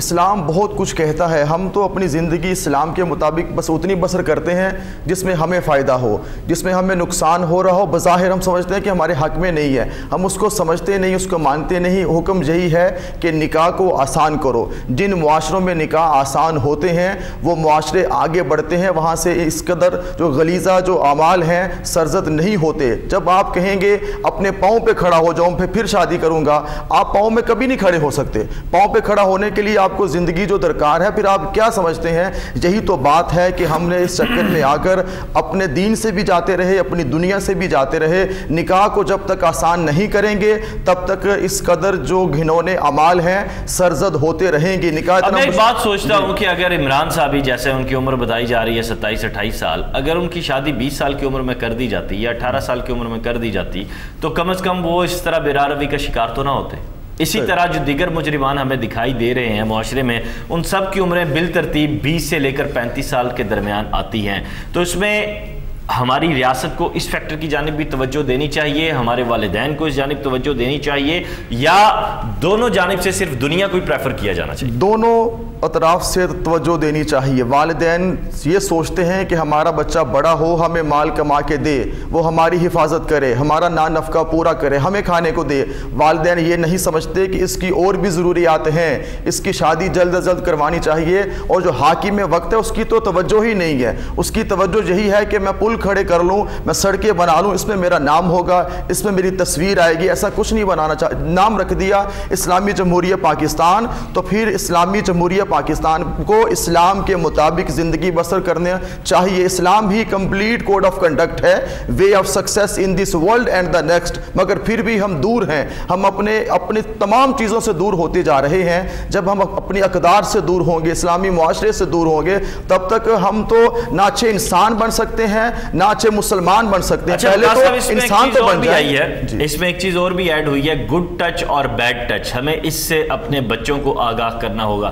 [SPEAKER 2] اسلام بہت کچھ کہتا ہے، ہم تو اپنی زندگی اسلام کے مطابق بس اتنی بسر کرتے ہیں جس میں ہمیں فائدہ ہو، جس میں ہمیں نقصان ہو رہا ہو بظاہر ہم سمجھتے ہیں کہ ہمارے حق میں نہیں ہے، ہم اس کو سمجھتے نہیں، اس کو مانتے نہیں۔ حکم یہی ہے کہ نکاح کو آسان کرو۔ جن معاشروں میں نکاح آسان ہوتے ہیں وہ معاشرے آگے بڑھتے ہیں، وہاں سے اس قدر جو غلیظہ جو اعمال ہیں سرزد نہیں ہوتے۔ جب آپ کہیں گے اپنے پاؤں پہ کھڑا ہو جاؤں پھر پھر شادی کروں گا، آپ پاؤں میں کبھی نہیں کھڑے ہو سکتے۔ پاؤں پہ کھڑا ہونے کے لیے آپ کو زندگی جو درکار ہے پھر آپ کیا سمجھتے ہیں؟ یہی تو بات ہے کہ ہم نے اس چکر میں آ کر اپنے دین سے بھی جاتے رہے، اپنی دنیا سے بھی جاتے رہے۔ نکاح کو جب تک آسان نہیں کریں گے تب تک اس قدر جو گھنونے اعمال ہیں سرزد ہوتے رہیں گے۔ نکاح
[SPEAKER 1] اب میں ایک بات سوچتا ہوں کہ اگر عمران صاحب جیسے ان کی عمر بتائی جا رہی ہے ستائیس اٹھائیس سال، اگر ان کی شادی بیس سال کی عمر میں کر دی جاتی یا اٹھارہ سال کی عمر میں کر دی جاتی تو کم از کم وہ اس طرح بے روی کا شکار تو نہ ہوتے۔ اسی طرح جو دیگر مجرمان ہمیں دکھائی دے رہے ہیں معاشرے میں، ان سب کی عمریں بالترتیب بیس سے لے کر پینتیس سال کے درمیان آتی ہیں۔ تو اس میں ہماری ریاست کو اس فیکٹر کی جانب بھی توجہ دینی چاہیے، ہمارے والدین کو اس جانب توجہ دینی چاہیے، یا دونوں جانب سے صرف دنیا کو ہی پریفر کیا جانا چاہیے؟
[SPEAKER 2] دونوں اطراف سے توجہ دینی چاہیے۔ والدین یہ سوچتے ہیں کہ ہمارا بچہ بڑا ہو، ہمیں مال کما کے دے، وہ ہماری حفاظت کرے، ہمارا نان نفقہ پورا کرے، ہمیں کھانے کو دے۔ والدین یہ نہیں سمجھتے کہ اس کی اور بھی ضروریات ہیں، اس کی شادی جلد از جلد کروانی چاہیے، اور جو حاکم وقت ہے اس کی تو توجہ ہی نہیں ہے۔ اس کی توجہ یہی ہے کہ میں پل کھڑے کر لوں، میں سڑکیں بنا لوں، اس میں میرا نام ہوگا، اس میں میری تصویر آئے گی۔ ایسا کچھ نہیں بنانا چاہ نام رکھ دیا اسلامی جمہوریہ پاکستان، تو پھر اسلامی جمہوریہ پاکستان کو اسلام کے مطابق زندگی بسر کرنے چاہیے۔ اسلام ہی کمپلیٹ کوڈ آف کنڈکٹ ہے، way of success in this world and the next. مگر پھر بھی ہم دور ہیں، ہم اپنے اپنے تمام چیزوں سے دور ہوتے جا رہے ہیں۔ جب ہم اپنی اقدار سے دور ہوں گے، اسلامی معاشرے سے دور ہوں گے، تب تک ہم تو نہ اچھے انسان بن سکتے ہیں نہ اچھے مسلمان بن سکتے ہیں۔ پہلے تو انسان تو بن جائے۔
[SPEAKER 1] اس میں ایک چیز اور بھی ایڈ ہوئی ہے، گڈ ٹچ اور بیڈ ٹچ، ہمیں اس سے اپنے بچوں کو آگاہ کرنا ہوگا۔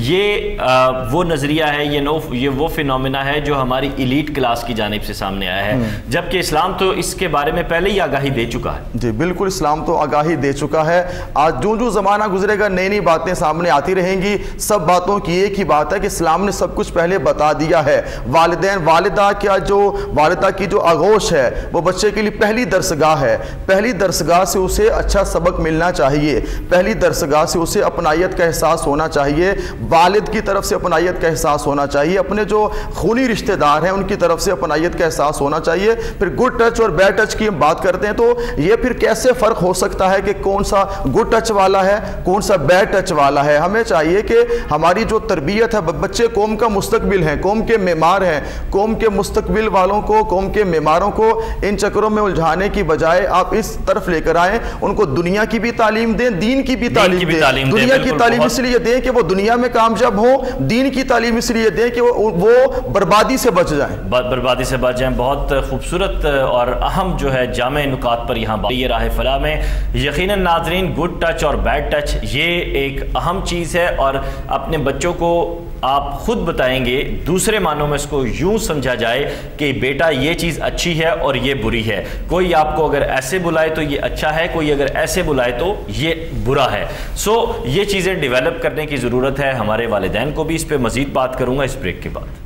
[SPEAKER 1] یہ وہ نظریہ ہے، یہ نو یہ وہ فینومینا ہے جو ہماری ایلیٹ کلاس کی جانب سے سامنے آیا ہے، جبکہ اسلام تو اس کے بارے میں پہلے ہی آگاہی دے چکا ہے۔
[SPEAKER 2] جی بالکل، اسلام تو آگاہی دے چکا ہے۔ آج جو جو زمانہ گزرے گا نئی نئی باتیں سامنے آتی رہیں گی۔ سب باتوں کی ایک ہی بات ہے کہ اسلام نے سب کچھ پہلے بتا دیا ہے۔ والدین والدہ کیا جو والدہ کی جو آغوش ہے وہ بچے کے لیے پہلی درسگاہ ہے، پہلی درسگاہ سے اسے اچھا سبق ملنا چاہیے، پہلی درسگاہ سے اسے اپنائیت کا احساس ہونا چاہیے، والد کی طرف سے اپنائیت کا احساس ہونا چاہیے، اپنے جو خونی رشتہ دار ہیں ان کی طرف سے اپنائیت کا احساس ہونا چاہیے۔ پھر گڈ ٹچ اور بیڈ ٹچ کی ہم بات کرتے ہیں تو یہ پھر کیسے فرق ہو سکتا ہے کہ کون سا گڈ ٹچ والا ہے کون سا بیڈ ٹچ والا ہے؟ ہمیں چاہیے کہ ہماری جو تربیت ہے، بچے قوم کا مستقبل ہیں، قوم کے معمار ہیں، قوم کے مستقبل والوں کو، قوم کے معماروں کو ان چکروں میں الجھانے کی بجائے آپ اس طرف لے کر آئیں، ان کو دنیا کی بھی تعلیم دیں، دین کی بھی تعلیم دیں۔ دنیا کی تعلیم اس لیے دیں کہ وہ دنیا میں کامیاب ہوں، دین کی تعلیم اس لیے دیں کہ وہ بربادی سے بچ جائیں،
[SPEAKER 1] بربادی سے بچ جائیں۔ بہت خوبصورت اور اہم جو ہے جامع نکات پر یہاں یہ راہ فلاح میں یقیناً ناظرین گڈ ٹچ اور بیڈ ٹچ یہ ایک اہم چیز ہے، اور اپنے بچوں کو آپ خود بتائیں گے، دوسرے معنوں میں اس کو یوں سمجھا جائے کہ بیٹا یہ چیز اچھی ہے اور یہ بری ہے، کوئی آپ کو اگر ایسے بلائے تو یہ اچھا ہے، کوئی اگر ایسے بلائے تو یہ برا ہے۔ سو یہ چیزیں ڈیولپ کرنے کی ضرورت ہے، ہمارے والدین کو بھی اس پہ مزید بات کروں گا اس بریک کے بعد۔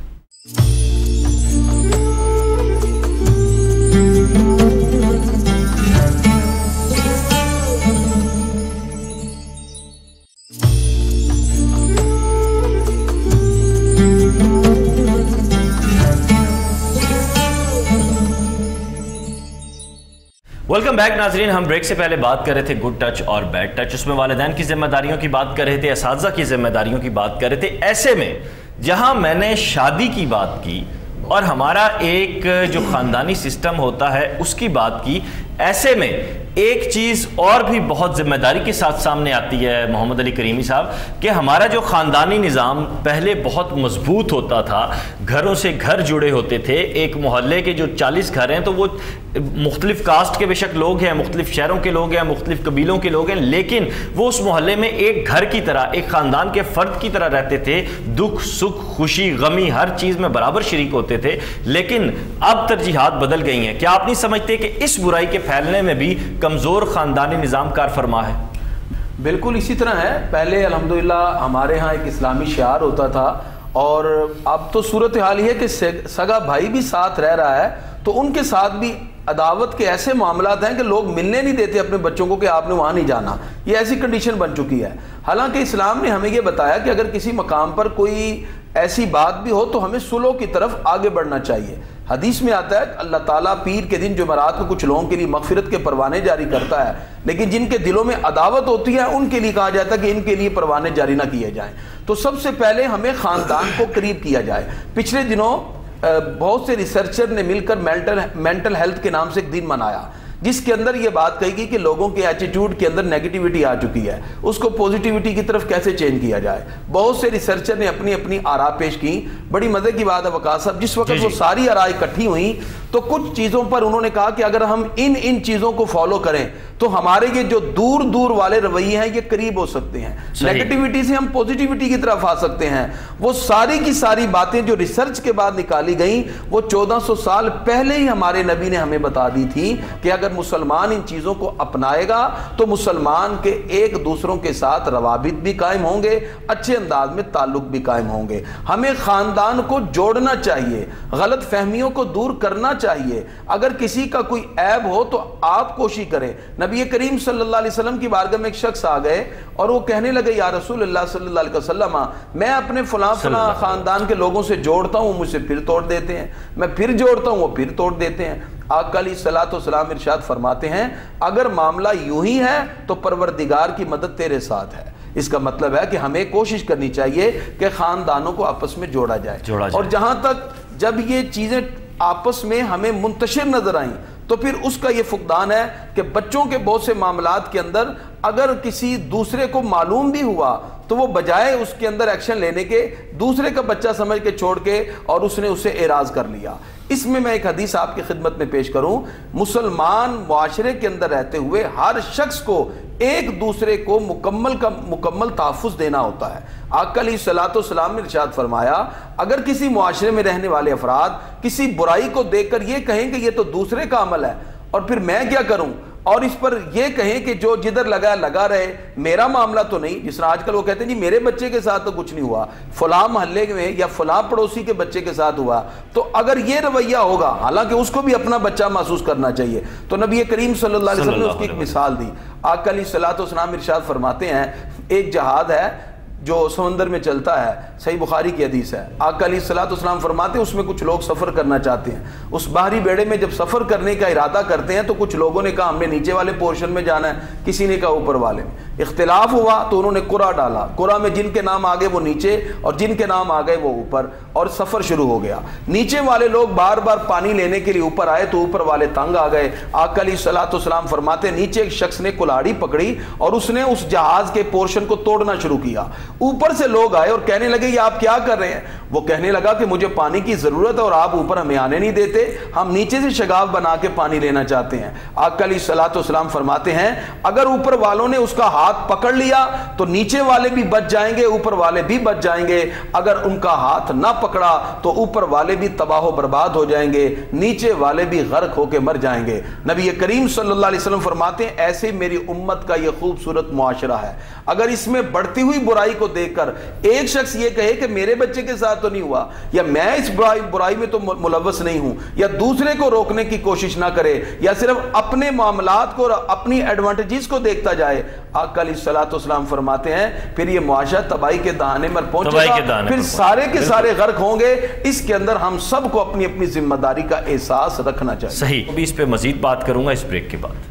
[SPEAKER 1] ویلکم بیک ناظرین، ہم بریک سے پہلے بات کر رہے تھے گڈ ٹچ اور بیڈ ٹچ، اس میں والدین کی ذمہ داریوں کی بات کر رہے تھے، اساتذہ کی ذمہ داریوں کی بات کر رہے تھے۔ ایسے میں جہاں میں نے شادی کی بات کی اور ہمارا ایک جو خاندانی سسٹم ہوتا ہے اس کی بات کی، ایسے میں ایک چیز اور بھی بہت ذمہ داری کے ساتھ سامنے آتی ہے محمد علی کریمی صاحب، کہ ہمارا جو خاندانی نظام پہلے بہت مضبوط ہوتا تھا، گھروں سے گھر جڑے ہوتے تھے، ایک محلے کے جو چالیس گھر ہیں تو وہ مختلف کاسٹ کے بے شک لوگ ہیں، مختلف شہروں کے لوگ ہیں، مختلف قبیلوں کے لوگ ہیں، لیکن وہ اس محلے میں ایک گھر کی طرح، ایک خاندان کے فرد کی طرح رہتے تھے، دکھ سکھ خوشی غمی ہر چیز میں برابر شریک ہوتے تھے۔ لیکن اب ترجیحات بدل گئی ہیں۔ کیا آپ نہیں سمجھتے کہ اس برائی کے پھیلنے میں بھی کمزور خاندانی نظام کار فرما ہے؟
[SPEAKER 4] بالکل اسی طرح ہے. پہلے الحمدللہ ہمارے ہاں ایک اسلامی شعار ہوتا تھا، اور اب تو صورتحال یہ ہے کہ سگا بھائی بھی ساتھ رہ رہا ہے تو ان کے ساتھ بھی عداوت کے ایسے معاملات ہیں کہ لوگ ملنے نہیں دیتے اپنے بچوں کو کہ آپ نے وہاں نہیں جانا. یہ ایسی کنڈیشن بن چکی ہے. حالانکہ اسلام نے ہمیں یہ بتایا کہ اگر کسی مقام پر کوئی ایسی بات بھی ہو تو ہمیں صلح کی طرف آگے بڑھنا چاہیے. حدیث میں آتا ہے کہ اللہ تعالیٰ پیر کے دن جمعرات کو کچھ لوگوں کے لیے مغفرت کے پروانے جاری کرتا ہے، لیکن جن کے دلوں میں عداوت ہوتی ہے ان کے لیے کہا جاتا ہے کہ ان کے لیے پروانے جاری نہ کیے جائیں. تو سب سے پہلے ہمیں خاندان کو قریب کیا جائے. پچھلے دنوں بہت سے ریسرچر نے مل کر مینٹل مینٹل ہیلتھ کے نام سے ایک دن منایا، جس کے اندر یہ بات کہی گئی کہ لوگوں کے ایٹیٹیوڈ کے اندر نیگیٹیوٹی آ چکی ہے، اس کو پوزیٹیوٹی کی طرف کیسے چینج کیا جائے. بہت سے ریسرچر نے اپنی اپنی آراء پیش کی. بڑی مزے کی بات ہے وقاص صاحب، جس وقت وہ ساری آراء اکٹھی ہوئیں تو کچھ چیزوں پر انہوں نے کہا کہ اگر ہم ان ان چیزوں کو فالو کریں تو ہمارے یہ جو دور دور والے رویے ہیں یہ قریب ہو سکتے ہیں، نیگیٹیوٹی سے ہم پوزیٹیوٹی کی طرف آ سکتے ہیں. وہ ساری کی ساری باتیں جو ریسرچ کے بعد نکالی گئیں وہ چودہ سو سال پہلے ہی ہمارے نبی نے ہمیں بتا دی تھی کہ اگر مسلمان ان چیزوں کو اپنائے گا تو مسلمان کے ایک دوسروں کے ساتھ روابط بھی قائم ہوں گے، اچھے انداز میں تعلق بھی قائم ہوں گے. ہمیں خاندان کو جوڑنا چاہیے، غلط فہمیوں کو دور کرنا چاہیے. اگر کسی کا کوئی عیب ہو تو آپ کوشش کریں. نبی کریم صلی اللہ علیہ وسلم کی بارگاہ میں ایک شخص آ گئے اور وہ کہنے لگے یا رسول اللہ صلی اللہ علیہ وسلم، میں اپنے فلاں فلاں خاندان کے لوگوں سے جوڑتا ہوں، مجھ سے پھر توڑ دیتے ہیں، میں پھر جوڑتا ہوں وہ پھر توڑ دیتے ہیں. آقا علیہ الصلوۃ والسلام ارشاد فرماتے ہیں اگر معاملہ یوں ہی ہے تو پروردگار کی مدد تیرے ساتھ ہے. اس کا مطلب ہے کہ ہمیں کوشش کرنی چاہیے کہ خاندانوں کو آپس میں جوڑا جائے. جوڑا جائے. اور جہاں تک جب یہ چیزیں آپس میں ہمیں منتشر نظر آئیں تو پھر اس کا یہ فقدان ہے کہ بچوں کے بہت سے معاملات کے اندر اگر کسی دوسرے کو معلوم بھی ہوا تو وہ بجائے اس کے اندر ایکشن لینے کے دوسرے کا بچہ سمجھ کے چھوڑ کے اور اس نے اسے اعراض کر لیا. اس میں میں ایک حدیث آپ کی خدمت میں پیش کروں. مسلمان معاشرے کے اندر رہتے ہوئے ہر شخص کو ایک دوسرے کو مکمل کا مکمل تحفظ دینا ہوتا ہے. آقا علیہ الصلوۃ والسلام نے ارشاد فرمایا اگر کسی معاشرے میں رہنے والے افراد کسی برائی کو دیکھ کر یہ کہیں کہ یہ تو دوسرے کا عمل ہے اور پھر میں کیا کروں، اور اس پر یہ کہیں کہ جو جدھر لگا لگا رہے، میرا معاملہ تو نہیں. جس طرح آج کل وہ کہتے ہیں جی میرے بچے کے ساتھ تو کچھ نہیں ہوا، فلاں محلے میں یا فلاں پڑوسی کے بچے کے ساتھ ہوا. تو اگر یہ رویہ ہوگا، حالانکہ اس کو بھی اپنا بچہ محسوس کرنا چاہیے، تو نبی کریم صلی اللہ علیہ وسلم نے اس کی ایک مثال دی. آقا علیہ الصلوۃ والسلام ارشاد فرماتے ہیں ایک جہاد ہے جو سمندر میں چلتا ہے، صحیح بخاری کی حدیث ہے. آقا علیہ الصلوۃ والسلام فرماتے ہیں اس میں کچھ لوگ سفر کرنا چاہتے ہیں. اس باہری بیڑے میں جب سفر کرنے کا ارادہ کرتے ہیں تو کچھ لوگوں نے کہا ہم نے نیچے والے پورشن میں جانا ہے، کسی نے کہا اوپر والے میں. اختلاف ہوا تو انہوں نے قرعہ ڈالا، قرعہ میں جن کے نام آگے وہ نیچے اور جن کے نام آگئے وہ اوپر، اور سفر شروع ہو گیا. نیچے والے لوگ بار بار پانی لینے کے لیے اوپر آئے تو اوپر والے تنگ آ گئے. آقا علیہ الصلوۃ والسلام فرماتے ہیں نیچے ایک شخص نے کلاڑی پکڑی اور اس نے اس جہاز کے پورشن کو توڑنا شروع کیا. اوپر سے لوگ آئے اور کہنے لگے یہ آپ کیا کر رہے ہیں؟ وہ کہنے لگا کہ مجھے پانی کی ضرورت ہے اور آپ اوپر ہمیں آنے نہیں دیتے، ہم نیچے سے شگاف بنا کے پانی لینا چاہتے ہیں. آقا علیہ الصلوۃ والسلام فرماتے ہیں اگر اوپر والوں نے اس کا ہاتھ پکڑ لیا تو نیچے والے بھی بچ جائیں گے، اوپر والے بھی بچ جائیں گے. اگر ان کا ہاتھ نہ پکڑا تو اوپر والے بھی تباہ و برباد ہو جائیں گے، نیچے والے بھی غرق ہو کے مر جائیں گے. نبی کریم صلی اللہ علیہ وسلم فرماتے ہیں ایسے میری امت کا یہ خوبصورت معاشرہ ہے. اگر اس میں بڑھتی ہوئی برائی کو دیکھ کر ایک شخص یہ کہے کہ میرے بچے کے ساتھ تو نہیں ہوا، یا میں اس برائی برائی میں تو ملوث نہیں ہوں، یا دوسرے کو روکنے کی کوشش نہ کرے، یا صرف اپنے معاملات کو اپنی ایڈوانٹیجز کو دیکھتا جائے، آقا علیہ الصلوۃ والسلام فرماتے ہیں پھر یہ معاشرہ تباہی کے دہانے پر پہنچے گا، پھر سارے کے سارے غرق ہوں گے. اس کے اندر ہم سب کو اپنی اپنی ذمہ داری کا احساس رکھنا چاہیے.
[SPEAKER 1] صحیح. ابھی اس پہ مزید بات کروں گا اس بریک کے بعد.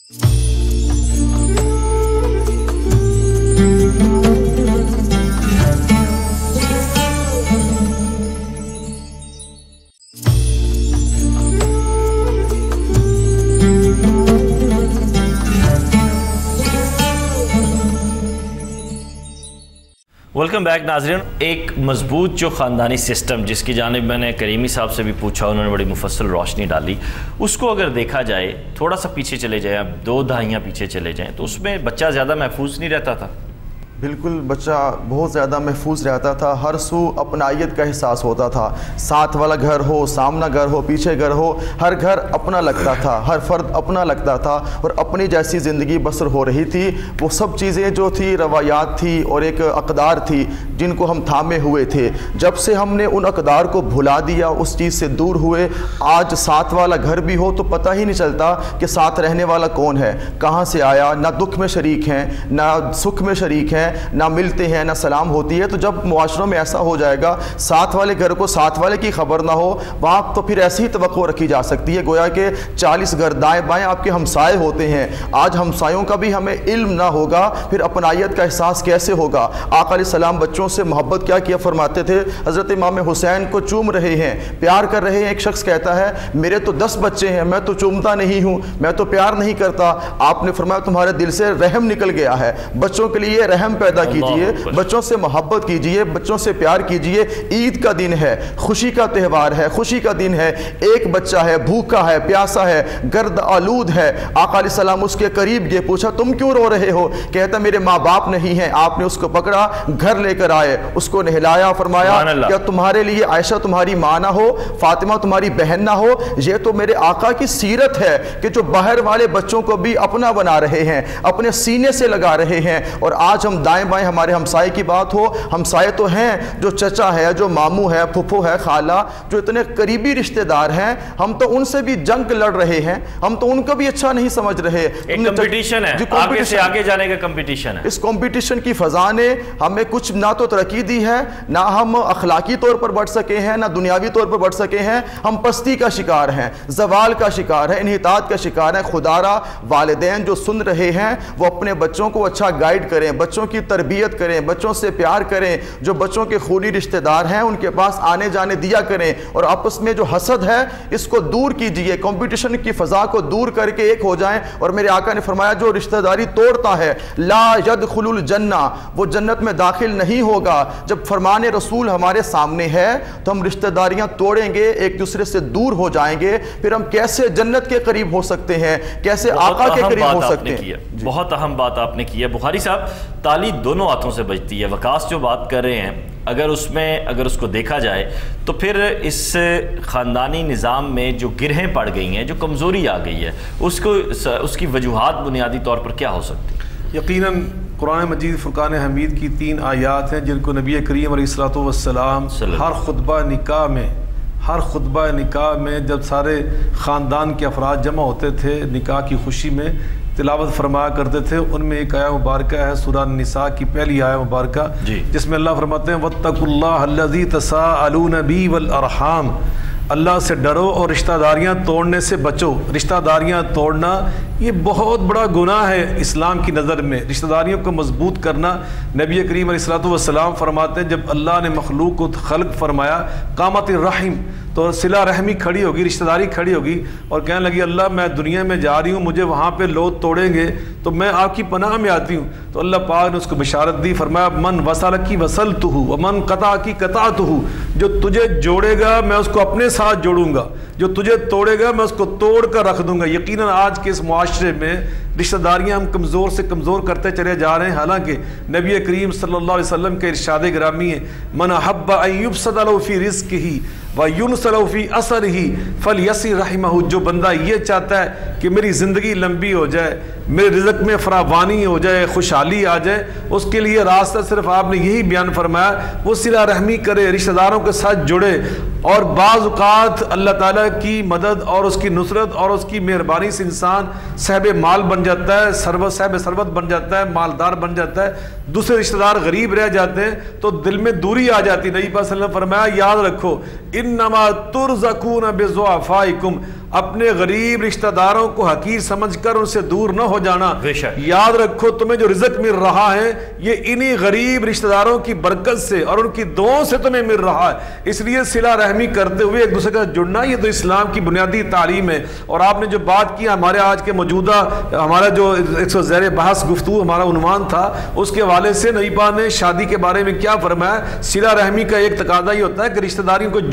[SPEAKER 1] ویلکم بیک ناظرین. ایک مضبوط جو خاندانی سسٹم جس کی جانب میں نے کریمی صاحب سے بھی پوچھا، انہوں نے بڑی مفصل روشنی ڈالی، اس کو اگر دیکھا جائے تھوڑا سا پیچھے چلے جائیں، اب دو دہائیاں پیچھے چلے جائیں، تو اس میں بچہ زیادہ محفوظ نہیں رہتا تھا.
[SPEAKER 2] بالکل بچہ بہت زیادہ محفوظ رہتا تھا، ہر سو اپنائیت کا احساس ہوتا تھا، ساتھ والا گھر ہو، سامنا گھر ہو، پیچھے گھر ہو، ہر گھر اپنا لگتا تھا، ہر فرد اپنا لگتا تھا اور اپنی جیسی زندگی بسر ہو رہی تھی۔ وہ سب چیزیں جو تھی روایات تھی اور ایک اقدار تھی جن کو ہم تھامے ہوئے تھے۔ جب سے ہم نے ان اقدار کو بھلا دیا، اس چیز سے دور ہوئے، آج ساتھ والا گھر بھی ہو تو پتہ ہی نہیں چلتا کہ ساتھ رہنے والا کون ہے، کہاں سے آیا، نہ دکھ میں شریک ہیں نہ سکھ میں شریک ہیں، نہ ملتے ہیں نہ سلام ہوتی ہے۔ تو جب معاشروں میں ایسا ہو جائے گا، ساتھ والے گھر کو ساتھ والے کی خبر نہ ہو، وہاں تو پھر ایسی ہی توقع رکھی جا سکتی ہے گویا کہ چالیس گھر دائیں بائیں آپ کے ہمسائے ہوتے ہیں۔ آج ہمسایوں کا بھی ہمیں علم نہ ہوگا، پھر اپنائیت کا احساس کیسے ہوگا؟ آقا علیہ السلام بچوں سے محبت کیا کیا فرماتے تھے؟ حضرت امام حسین کو چوم رہے ہیں، پیار کر رہے ہیں، ایک شخص کہتا ہے میرے تو دس بچے ہیں، میں تو چومتا نہیں ہوں، میں تو پیار نہیں کرتا۔ آپ نے فرمایا تمہارے دل سے رحم نکل گیا ہے، بچوں کے لیے رحم پیدا کیجئے، بچوں سے محبت کیجئے، بچوں سے پیار کیجئے۔ عید کا دن ہے، خوشی کا تہوار ہے، خوشی کا دن ہے، ایک بچہ ہے بھوکا ہے، پیاسا ہے، گرد آلود ہے، آقا علیہ السلام اس کے قریب گئے، پوچھا تم کیوں رو رہے ہو؟ کہتا میرے ماں باپ نہیں ہیں۔ آپ نے اس کو پکڑا، گھر لے کر آئے، اس کو نہلایا، فرمایا کیا تمہارے لیے عائشہ تمہاری ماں نہ ہو، فاطمہ تمہاری بہن نہ ہو؟ یہ تو میرے آقا کی سیرت ہے کہ جو باہر والے بچوں کو بھی اپنا بنا رہے ہیں، اپنے سینے سے لگا رہے ہیں۔ اور آج ہم دائیں بائیں ہمارے ہمسائے کی بات ہو، ہمسائے تو ہیں جو چچا ہے، جو ماموں ہے، پھپھو ہے، خالہ، جو اتنے قریبی رشتہ دار ہیں، ہم تو ان سے بھی جنگ لڑ رہے ہیں، ہم تو ان کو بھی اچھا نہیں سمجھ رہے۔
[SPEAKER 1] ایک کمپٹیشن ہے، آگے سے آگے جانے کا کمپٹیشن ہے۔
[SPEAKER 2] اس کمپٹیشن کی فضا نے ہمیں کچھ نہ تو ترقی دی ہے، نہ ہم اخلاقی طور پر بڑھ سکے ہیں، نہ دنیاوی طور پر بڑھ سکے ہیں۔ ہم پستی کا شکار ہیں، زوال کا شکار ہیں، انحطاط کا شکار ہیں۔ خدا را والدین جو سن رہے ہیں وہ اپنے بچوں کو اچھا گائیڈ کریں، بچوں کی تربیت کریں، بچوں سے پیار کریں، جو بچوں کے خونی رشتہ دار ہیں ان کے پاس آنے جانے دیا کریں، اور آپس میں جو حسد ہے اس کو دور کیجئے، کمپٹیشن کی فضا کو دور کر کے ایک ہو جائیں۔ اور میرے آقا نے فرمایا جو رشتہ داری توڑتا ہے لا يدخل الجنہ، وہ جنت میں داخل نہیں ہوگا۔ جب فرمان رسول ہمارے سامنے ہے تو ہم رشتہ داریاں توڑیں گے، ایک دوسرے سے دور ہو جائیں گے، پھر ہم کیسے جنت کے قریب ہو سکتے ہیں، کیسے آقا کے قریب ہو سکتے ہیں؟
[SPEAKER 1] بہت اہم بات آپ نے کی ہے۔ بخاری صاحب، تالی دونوں ہاتھوں سے بجتی ہے۔ وقاص جو بات کر رہے ہیں، اگر اس میں اگر اس کو دیکھا جائے تو پھر اس خاندانی نظام میں جو گرہیں پڑ گئی ہیں، جو کمزوری آ گئی ہے، اس کو اس کی وجوہات بنیادی طور پر کیا ہو سکتی؟
[SPEAKER 3] یقیناً قرآن مجید فرقان حمید کی تین آیات ہیں جن کو نبی کریم علیہ الصلوۃ والسلام ہر خطبہ نکاح میں ہر خطبہ نکاح میں جب سارے خاندان کے افراد جمع ہوتے تھے نکاح کی خوشی میں تلاوت فرمایا کرتے تھے۔ ان میں ایک آیہ مبارکہ ہے سورہ النساء کی پہلی آیہ مبارکہ، جی جس میں اللہ فرماتے ہیں وَاتَّقُوا اللَّهَ الَّذِي تَسَاءَلُونَ بِهِ وَالْأَرْحَامَ، اللہ سے ڈرو اور رشتہ داریاں توڑنے سے بچو۔ رشتہ داریاں توڑنا یہ بہت بڑا گناہ ہے اسلام کی نظر میں۔ رشتہ داریوں کو مضبوط کرنا، نبی کریم علیہ الصلوۃ والسلام فرماتے ہیں جب اللہ نے مخلوق کو خلق فرمایا قامت الرحم، تو صلہ رحمی کھڑی ہوگی، رشتہ داری کھڑی ہوگی اور کہنے لگی اللہ میں دنیا میں جا رہی ہوں، مجھے وہاں پہ لوگ توڑیں گے تو میں آپ کی پناہ میں آتی ہوں۔ تو اللہ پاک نے اس کو بشارت دی، فرمایا من وصلکی وصلتہ ومن قطعکی قطعتہ، جو تجھے جوڑے گا میں اس کو اپنے ساتھ جوڑوں گا، جو تجھے توڑے گا میں اس کو توڑ کر رکھ دوں گا۔ یقیناً آج کے اس معاشرے میں رشتہ داریاں ہم کمزور سے کمزور کرتے چلے جا رہے ہیں، حالانکہ نبی کریم صلی اللہ علیہ وسلم کے ارشاد گرامی ہے من احب ان یبسط له فی رزقہ وینس له فی اثرہ فلیصل رحمہ، جو بندہ یہ چاہتا ہے کہ میری زندگی لمبی ہو جائے، میرے رزق میں فراوانی ہو جائے، خوشحالی آ جائے، اس کے لیے راستہ صرف آپ نے یہی بیان فرمایا وہ صلہ رحمی کرے، رشتہ داروں کے ساتھ جڑے۔ اور بعض اوقات اللہ تعالیٰ کی مدد اور اس کی نصرت اور اس کی مہربانی سے انسان صاحب مال بن جاتا ہے، ثروت صاحب ثروت بن جاتا ہے، مالدار بن جاتا ہے، دوسرے رشتہ دار غریب رہ جاتے ہیں تو دل میں دوری آ جاتی۔ نبی پاک صلی اللہ علیہ وسلم فرمایا یاد رکھو انما ترزقون بضعفائکم، اپنے غریب رشتہ داروں کو حقیر سمجھ کر ان سے دور نہ ہو جانا۔ یاد رکھو تمہیں جو رزق مل رہا ہے یہ انہی غریب رشتہ داروں کی برکت سے اور ان کی دعاؤں سے تمہیں مل رہا ہے، اس لیے صلہ رحمی کرتے ہوئے ایک دوسرے کا جڑنا یہ تو اسلام کی بنیادی تعلیم ہے۔ اور آپ نے جو بات کی ہمارے آج کے موجودہ ہمارا جو ایک سو زیر بحث گفتگو ہمارا عنوان تھا اس کے حوالے سے نبی پاک نے شادی کے بارے میں کیا فرمایا؟ صلہ رحمی کا ایک تقاضا یہ ہوتا ہے کہ رشتہ داریوں کو جوڑ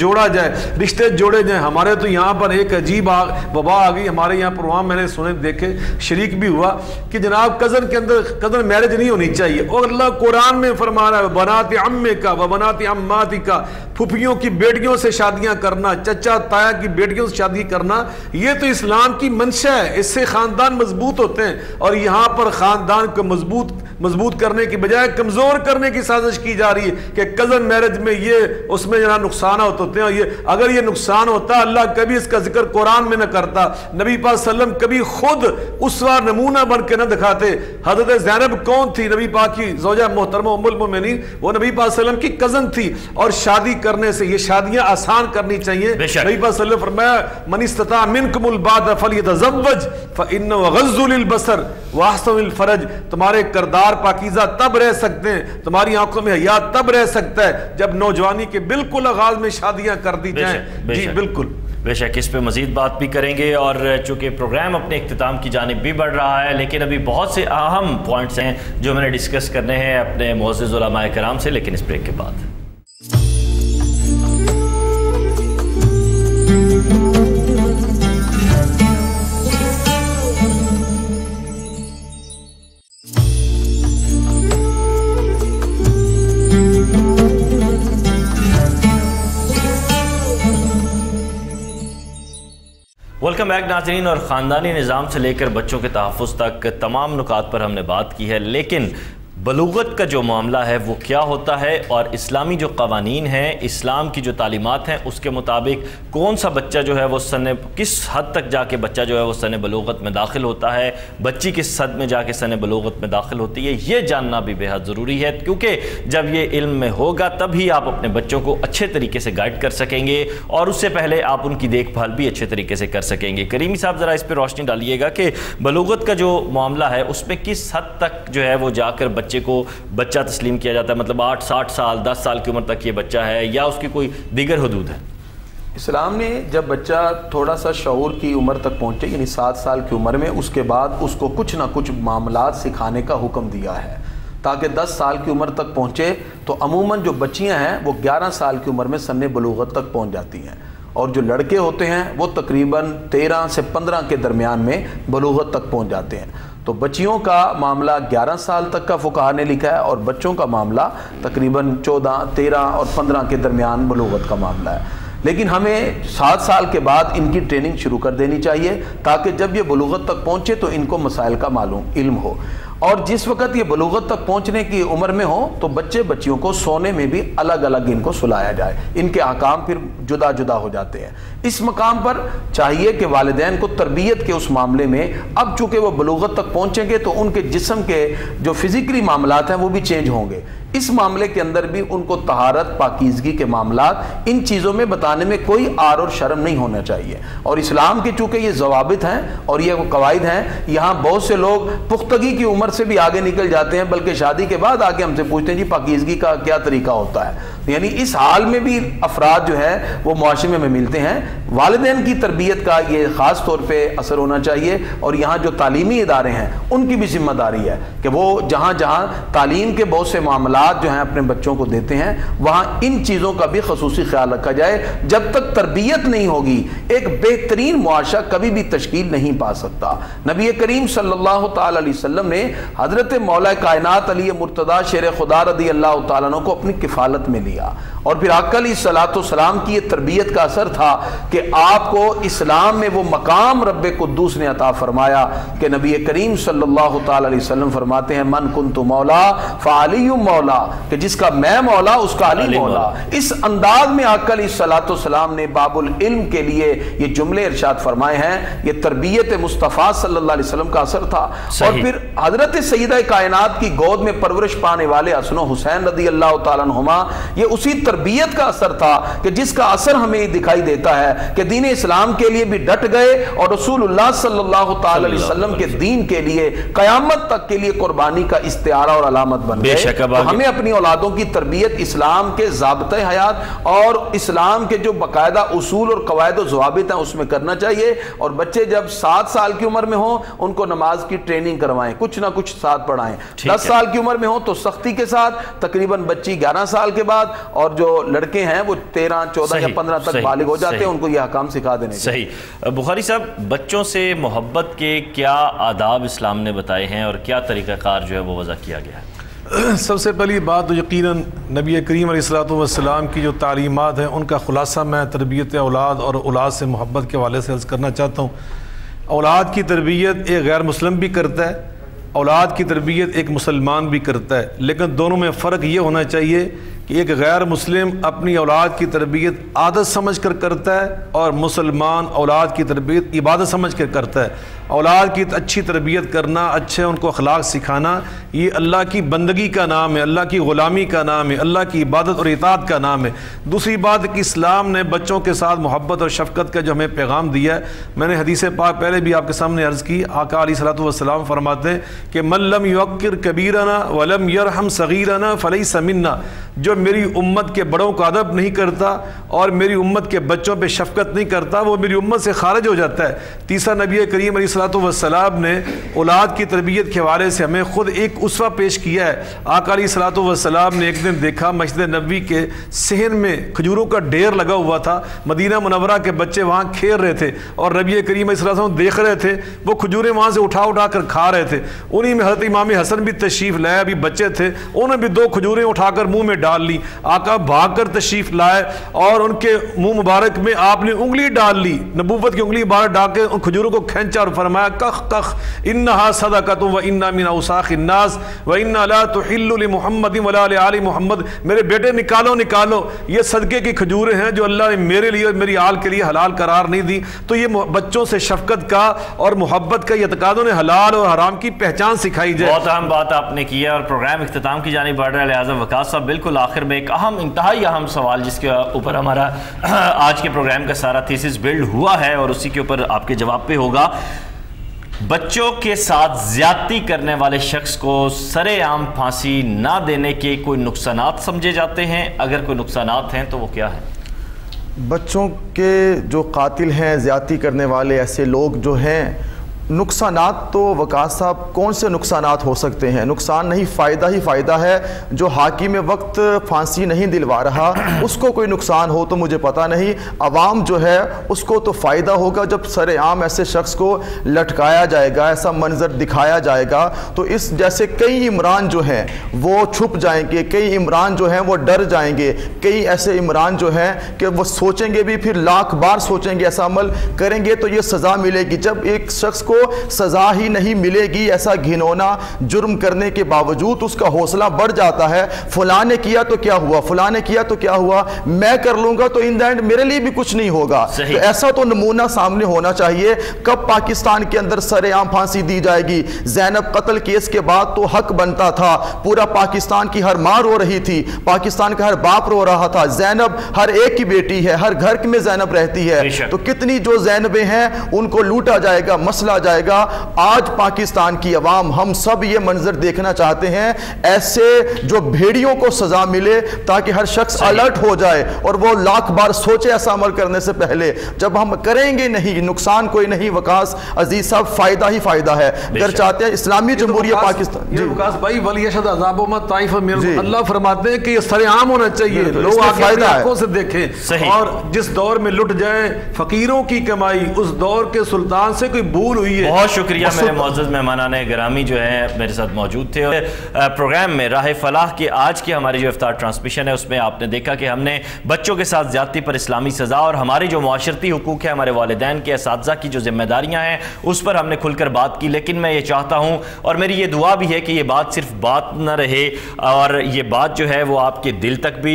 [SPEAKER 3] جوڑا جائے, رشتے جوڑے جائیں. ہمارے تو یہاں پر ایک عجیب وبا آ گئی ہمارے یہاں پروگرام میں نے سنے دیکھے شریک بھی ہوا کہ جناب کزن کے اندر کزن میرج نہیں ہونی چاہیے, اور اللہ قرآن میں فرما رہا ہے بنات عمے کا و بنات عماتی کا, پھپھیوں کی بیٹیوں سے شادیاں کرنا, چچا تایا کی بیٹیوں سے شادی کرنا, یہ تو اسلام کی منشا ہے, اس سے خاندان مضبوط ہوتے ہیں. اور یہاں پر خاندان کو مضبوط مضبوط کرنے کی بجائے کمزور کرنے کی سازش کی جا رہی ہے کہ کزن میرج میں یہ اس میں جناب نقصانات ہوتے ہیں. یہ اگر یہ نقصان ہوتا اللہ کبھی اس کا ذکر قرآن میں نہ کرتا, نبی پاک صلی اللہ علیہ وسلم کبھی خود اسوہ نمونہ بن کے نہ دکھاتے. حضرت زینب کون تھی؟ نبی پاک کی زوجہ محترمہ ام المومنین, وہ نبی پاک صلی اللہ علیہ وسلم کی کزن تھی. اور شادی کرنے سے یہ شادیاں آسان کرنی چاہیے. نبی پاک صلی اللہ علیہ وسلم فرمایا من استطاع منکم الباء فلیتزوج فانه غض للبصر واحسن الفرج, تمہارے کردار پاکیزہ تب رہ سکتے ہیں, تمہاری آنکھوں میں حیا تب رہ سکتا ہے جب نوجوانی کے بالکل آغاز میں شادیاں کر دی جائیں. جی بالکل
[SPEAKER 1] بے شک اس پہ مزید بات بھی کریں گے, اور چونکہ پروگرام اپنے اختتام کی جانب بھی بڑھ رہا ہے, لیکن ابھی بہت سے اہم پوائنٹس ہیں جو میں نے ڈسکس کرنے ہیں اپنے معزز علماء کرام سے, لیکن اس بریک کے بعد. ویلکم بیک ناظرین, اور خاندانی نظام سے لے کر بچوں کے تحفظ تک تمام نکات پر ہم نے بات کی ہے, لیکن بلوغت کا جو معاملہ ہے وہ کیا ہوتا ہے, اور اسلامی جو قوانین ہیں, اسلام کی جو تعلیمات ہیں, اس کے مطابق کون سا بچہ جو ہے وہ سن کس حد تک جا کے بچہ جو ہے وہ سن بلوغت میں داخل ہوتا ہے, بچی کس حد میں جا کے سن بلوغت میں داخل ہوتی ہے, یہ جاننا بھی بے حد ضروری ہے, کیونکہ جب یہ علم میں ہوگا تبھی آپ اپنے بچوں کو اچھے طریقے سے گائیڈ کر سکیں گے, اور اس سے پہلے آپ ان کی دیکھ بھال بھی اچھے طریقے سے کر سکیں گے. کریمی صاحب ذرا اس پہ روشنی ڈالیے گا کہ بلوغت کا جو معاملہ ہے اس میں کس حد تک جو ہے وہ جا کر بچے کو بچہ تسلیم کیا جاتا ہے, مطلب آٹھ ساٹھ سال دس سال کی عمر تک یہ بچہ ہے, یا اس کی کوئی دیگر حدود ہے؟
[SPEAKER 4] اسلام نے جب بچہ تھوڑا سا شعور کی عمر تک پہنچے, یعنی سات سال کی عمر میں, اس کے بعد اس کو کچھ نہ کچھ معاملات سکھانے کا حکم دیا ہے, تاکہ دس سال کی عمر تک پہنچے. تو عموماً جو بچیاں ہیں وہ گیارہ سال کی عمر میں سن بلوغت تک پہنچ جاتی ہیں, اور جو لڑکے ہوتے ہیں وہ تقریباً تیرہ سے پندرہ کے درمیان میں بلوغت تک پہنچ جاتے ہیں. تو بچیوں کا معاملہ گیارہ سال تک کا فقہا نے لکھا ہے, اور بچوں کا معاملہ تقریباً چودہ تیرہ اور پندرہ کے درمیان بلوغت کا معاملہ ہے. لیکن ہمیں سات سال کے بعد ان کی ٹریننگ شروع کر دینی چاہیے, تاکہ جب یہ بلوغت تک پہنچے تو ان کو مسائل کا معلوم علم ہو. اور جس وقت یہ بلوغت تک پہنچنے کی عمر میں ہو تو بچے بچیوں کو سونے میں بھی الگ الگ ان کو سلایا جائے, ان کے احکام پھر جدا جدا ہو جاتے ہیں. اس مقام پر چاہیے کہ والدین کو تربیت کے اس معاملے میں, اب چونکہ وہ بلوغت تک پہنچیں گے تو ان کے جسم کے جو فزیکلی معاملات ہیں وہ بھی چینج ہوں گے, اس معاملے کے اندر بھی ان کو طہارت پاکیزگی کے معاملات, ان چیزوں میں بتانے میں کوئی آر اور شرم نہیں ہونا چاہیے. اور اسلام کے چونکہ یہ ضوابط ہیں اور یہ قواعد ہیں, یہاں بہت سے لوگ پختگی کی عمر سے بھی آگے نکل جاتے ہیں, بلکہ شادی کے بعد آ کے ہم سے پوچھتے ہیں جی پاکیزگی کا کیا طریقہ ہوتا ہے. یعنی اس حال میں بھی افراد جو ہے وہ معاشرے میں ملتے ہیں. والدین کی تربیت کا یہ خاص طور پہ اثر ہونا چاہیے, اور یہاں جو تعلیمی ادارے ہیں ان کی بھی ذمہ داری ہے کہ وہ جہاں جہاں تعلیم کے بہت سے معاملات جو ہیں اپنے بچوں کو دیتے ہیں, وہاں ان چیزوں کا بھی خصوصی خیال رکھا جائے. جب تک تربیت نہیں ہوگی ایک بہترین معاشرہ کبھی بھی تشکیل نہیں پا سکتا. نبی کریم صلی اللہ تعالی علیہ وسلم نے حضرت مولا کائنات علی مرتضیٰ شیر خدا رضی اللہ تعالیٰ عنہ کو اپنی کفالت میں لیا, اور پھر آقا علیہ الصلوۃ والسلام کی یہ تربیت کا اثر تھا کہ آپ کو اسلام میں وہ مقام رب قدوس نے عطا فرمایا کہ نبی کریم صلی اللہ تعالی علیہ وسلم فرماتے ہیں من کنت مولا فعلی مولا, کہ جس کا میں مولا اس کا علی مولا. اس انداز میں آقا علیہ الصلوۃ والسلام نے باب العلم کے لیے یہ جملے ارشاد فرمائے ہیں. یہ تربیت مصطفیٰ صلی اللہ علیہ وسلم کا اثر تھا. اور پھر حضرت سیدہ کائنات کی گود میں پرورش پانے والے حسن و حسین رضی اللہ تعالیٰ عنہما, یہ اسی تربیت کا اثر تھا کہ جس کا اثر ہمیں دکھائی دیتا ہے کہ دین اسلام کے لیے بھی ڈٹ گئے, اور رسول اللہ صلی اللہ تعالی علیہ وسلم کے دین کے لیے قیامت تک کے لیے قربانی کا استعارہ اور علامت بن گئے. تو ہمیں ہمیں اپنی اولادوں کی تربیت اسلام کے ضابطۂ حیات اور اسلام کے جو باقاعدہ اصول اور قواعد و ضوابط ہیں اس میں کرنا چاہیے. اور بچے جب سات سال کی عمر میں ہوں ان کو نماز کی ٹریننگ کروائیں, کچھ نہ کچھ ساتھ پڑھائیں. دس سال کی عمر میں ہوں تو سختی کے ساتھ, تقریباً بچی گیارہ سال کے بعد, اور جو لڑکے ہیں وہ تیرہ چودہ یا پندرہ تک بالغ ہو جاتے ہیں, ان کو یہ احکام سکھا دینے.
[SPEAKER 1] صحیح. بخاری صاحب, بچوں سے محبت کے کیا آداب اسلام نے بتائے ہیں اور کیا طریقہ کار جو ہے وہ وضع کیا گیا ہے؟
[SPEAKER 3] سب سے پہلی بات تو یقیناً نبی کریم علیہ الصلوۃ والسلام کی جو تعلیمات ہیں ان کا خلاصہ میں تربیت اولاد اور اولاد سے محبت کے حوالے سے عرض کرنا چاہتا ہوں. اولاد کی تربیت ایک غیر مسلم بھی کرتا ہے, اولاد کی تربیت ایک مسلمان بھی کرتا ہے, لیکن دونوں میں فرق یہ ہونا چاہیے کہ ایک غیر مسلم اپنی اولاد کی تربیت عادت سمجھ کر کرتا ہے اور مسلمان اولاد کی تربیت عبادت سمجھ کر کرتا ہے. اولاد کی اچھی تربیت کرنا, اچھے ان کو اخلاق سکھانا, یہ اللہ کی بندگی کا نام ہے, اللہ کی غلامی کا نام ہے, اللہ کی عبادت اور اطاعت کا نام ہے. دوسری بات کہ اسلام نے بچوں کے ساتھ محبت اور شفقت کا جو ہمیں پیغام دیا ہے, میں نے حدیث پاک پہلے بھی آپ کے سامنے عرض کی. آقا علیہ الصلوۃ والسلام فرماتے ہیں کہ من لم یوقر کبیرنا ولم یرحم صغیرنا فلیس منا, جو میری امت کے بڑوں کا ادب نہیں کرتا اور میری امت کے بچوں پہ شفقت نہیں کرتا وہ میری امت سے خارج ہو جاتا ہے. تیسرا, نبی کریم علیہ الصلوۃ والسلام نے اولاد کی تربیت کے حوالے سے ہمیں خود ایک اسوہ پیش کیا ہے. آقا علیہ الصلوۃ والسلام نے ایک دن دیکھا مسجد نبوی کے صحن میں کھجوروں کا ڈھیر لگا ہوا تھا, مدینہ منورہ کے بچے وہاں کھیل رہے تھے اور نبی کریم علیہ الصلوۃ والسلام دیکھ رہے تھے, وہ کھجوریں وہاں سے اٹھا اٹھا کر کھا رہے تھے. انہی میں حضرت امام حسن بھی تشریف لائے, ابھی بچے تھے, انہوں نے بھی دو کھجوریں اٹھا کر منہ میں ڈال لی. آقا بھاگ کر تشریف لائے اور ان کے منہ مبارک میں آپ نے انگلی ڈال لی, نبوت کی انگلی باہر ڈال کے ان کھجوروں کو کھینچا اور فرمایا کخ کخ انہا صدقۃ و انا من اوساخ الناس و انا لا تحل لمحمد ولا لآل محمد. میرے بیٹے نکالو نکالو, یہ صدقے کی کھجوریں ہیں جو اللہ نے میرے لیے اور میری آل کے لیے حلال قرار نہیں دی. تو یہ بچوں سے شفقت کا اور محبت کا یہ اعتقادوں نے حلال اور حرام کی پہچان سکھائی جائے.
[SPEAKER 1] بہت اہم بات آپ نے کی ہے اور پروگرام اختتام کی جانب بڑھ رہا ہے, لہٰذا وقاص صاحب بالکل آخر میں ایک اہم, انتہائی اہم سوال جس کے اوپر ہمارا آج کے پروگرام کا سارا تھیسس بلڈ ہوا ہے اور اسی کے اوپر آپ کے جواب پہ ہوگا. بچوں کے ساتھ زیادتی کرنے والے شخص کو سر عام پھانسی نہ دینے کے کوئی نقصانات سمجھے جاتے ہیں؟ اگر کوئی نقصانات ہیں تو وہ کیا ہیں؟
[SPEAKER 2] بچوں کے جو قاتل ہیں, زیادتی کرنے والے ایسے لوگ جو ہیں, نقصانات تو وقاص صاحب کون سے نقصانات ہو سکتے ہیں؟ نقصان نہیں, فائدہ ہی فائدہ ہے. جو حاکم وقت پھانسی نہیں دلوا رہا اس کو کوئی نقصان ہو تو مجھے پتہ نہیں, عوام جو ہے اس کو تو فائدہ ہوگا. جب سر عام ایسے شخص کو لٹکایا جائے گا, ایسا منظر دکھایا جائے گا تو اس جیسے کئی عمران جو ہیں وہ چھپ جائیں گے, کئی عمران جو ہیں وہ ڈر جائیں گے, کئی ایسے عمران جو ہیں کہ وہ سوچیں گے بھی, پھر لاکھ بار سوچیں گے, ایسا عمل کریں گے تو یہ سزا ملے گی. جب ایک شخص کو سزا ہی نہیں ملے گی, ایسا گھنونا جرم کرنے کے باوجود اس کا حوصلہ بڑھ جاتا ہے, فلاں نے کیا تو کیا ہوا, فلاں نے کیا تو کیا ہوا, میں کر لوں گا تو ان دا اینڈ میرے لیے بھی کچھ نہیں ہوگا. تو ایسا تو نمونہ سامنے ہونا چاہیے. کب پاکستان کے اندر سر عام پھانسی دی جائے گی؟ زینب قتل کیس کے بعد تو حق بنتا تھا, پورا پاکستان کی ہر ماں رو رہی تھی, پاکستان کا ہر باپ رو رہا تھا. زینب ہر ایک کی بیٹی ہے, ہر گھر میں زینب رہتی ہے, تو کتنی جو زینبیں ہیں ان کو لوٹا جائے گا, مسلا جائے گا. آج پاکستان کی عوام, ہم سب یہ منظر دیکھنا چاہتے ہیں, ایسے جو بھیڑیوں کو سزا ملے تاکہ ہر شخص الرٹ ہو جائے اور وہ لاکھ بار سوچے ایسا عمل کرنے سے پہلے. جب ہم کریں گے نہیں, نقصان کوئی نہیں وقاص عزیز صاحب, فائدہ ہی فائدہ ہے. اگر چاہتے ہیں اسلامی جمہوریہ پاکستان,
[SPEAKER 3] جی وقاص بھائی ولیشد عذاب ما طائف من, اللہ فرماتے ہیں کہ یہ سر عام ہونا چاہیے, لوگ آگے اپنی آنکھوں سے دیکھیں. اور جس دور میں لٹ جائیں فقیروں کی کمائی, اس دور کے سلطان سے کوئی بھول ہوئی ہے.
[SPEAKER 1] بہت شکریہ میرے معزز مہمانان گرامی جو ہیں میرے ساتھ موجود تھے. پروگرام میں راہ فلاح کی آج کی ہماری جو افطار ٹرانسمیشن ہے اس میں آپ نے دیکھا کہ ہم نے بچوں کے ساتھ زیادتی پر اسلامی سزا اور ہماری جو معاشرتی حقوق ہے, ہمارے والدین کے, اساتذہ کی جو ذمہ داریاں ہیں اس پر ہم نے کھل کر بات کی. لیکن میں یہ چاہتا ہوں اور میری یہ دعا بھی ہے کہ یہ بات صرف بات نہ رہے اور یہ بات جو ہے وہ آپ کے دل تک بھی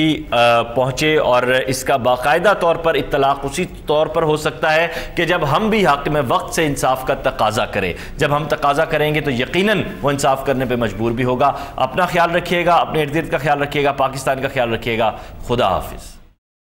[SPEAKER 1] پہنچے اور اس کا باقاعدہ طور پر اطلاق اسی طور پر ہو سکتا ہے کہ جب ہم بھی حق میں وقت سے انصاف کا تقاضا کریں. جب ہم تقاضا کریں گے تو یقیناً وہ انصاف کرنے پہ مجبور بھی ہوگا. اپنا خیال رکھیے گا, اپنے ارد گرد کا خیال رکھیے گا, پاکستان کا خیال رکھیے گا. خدا حافظ.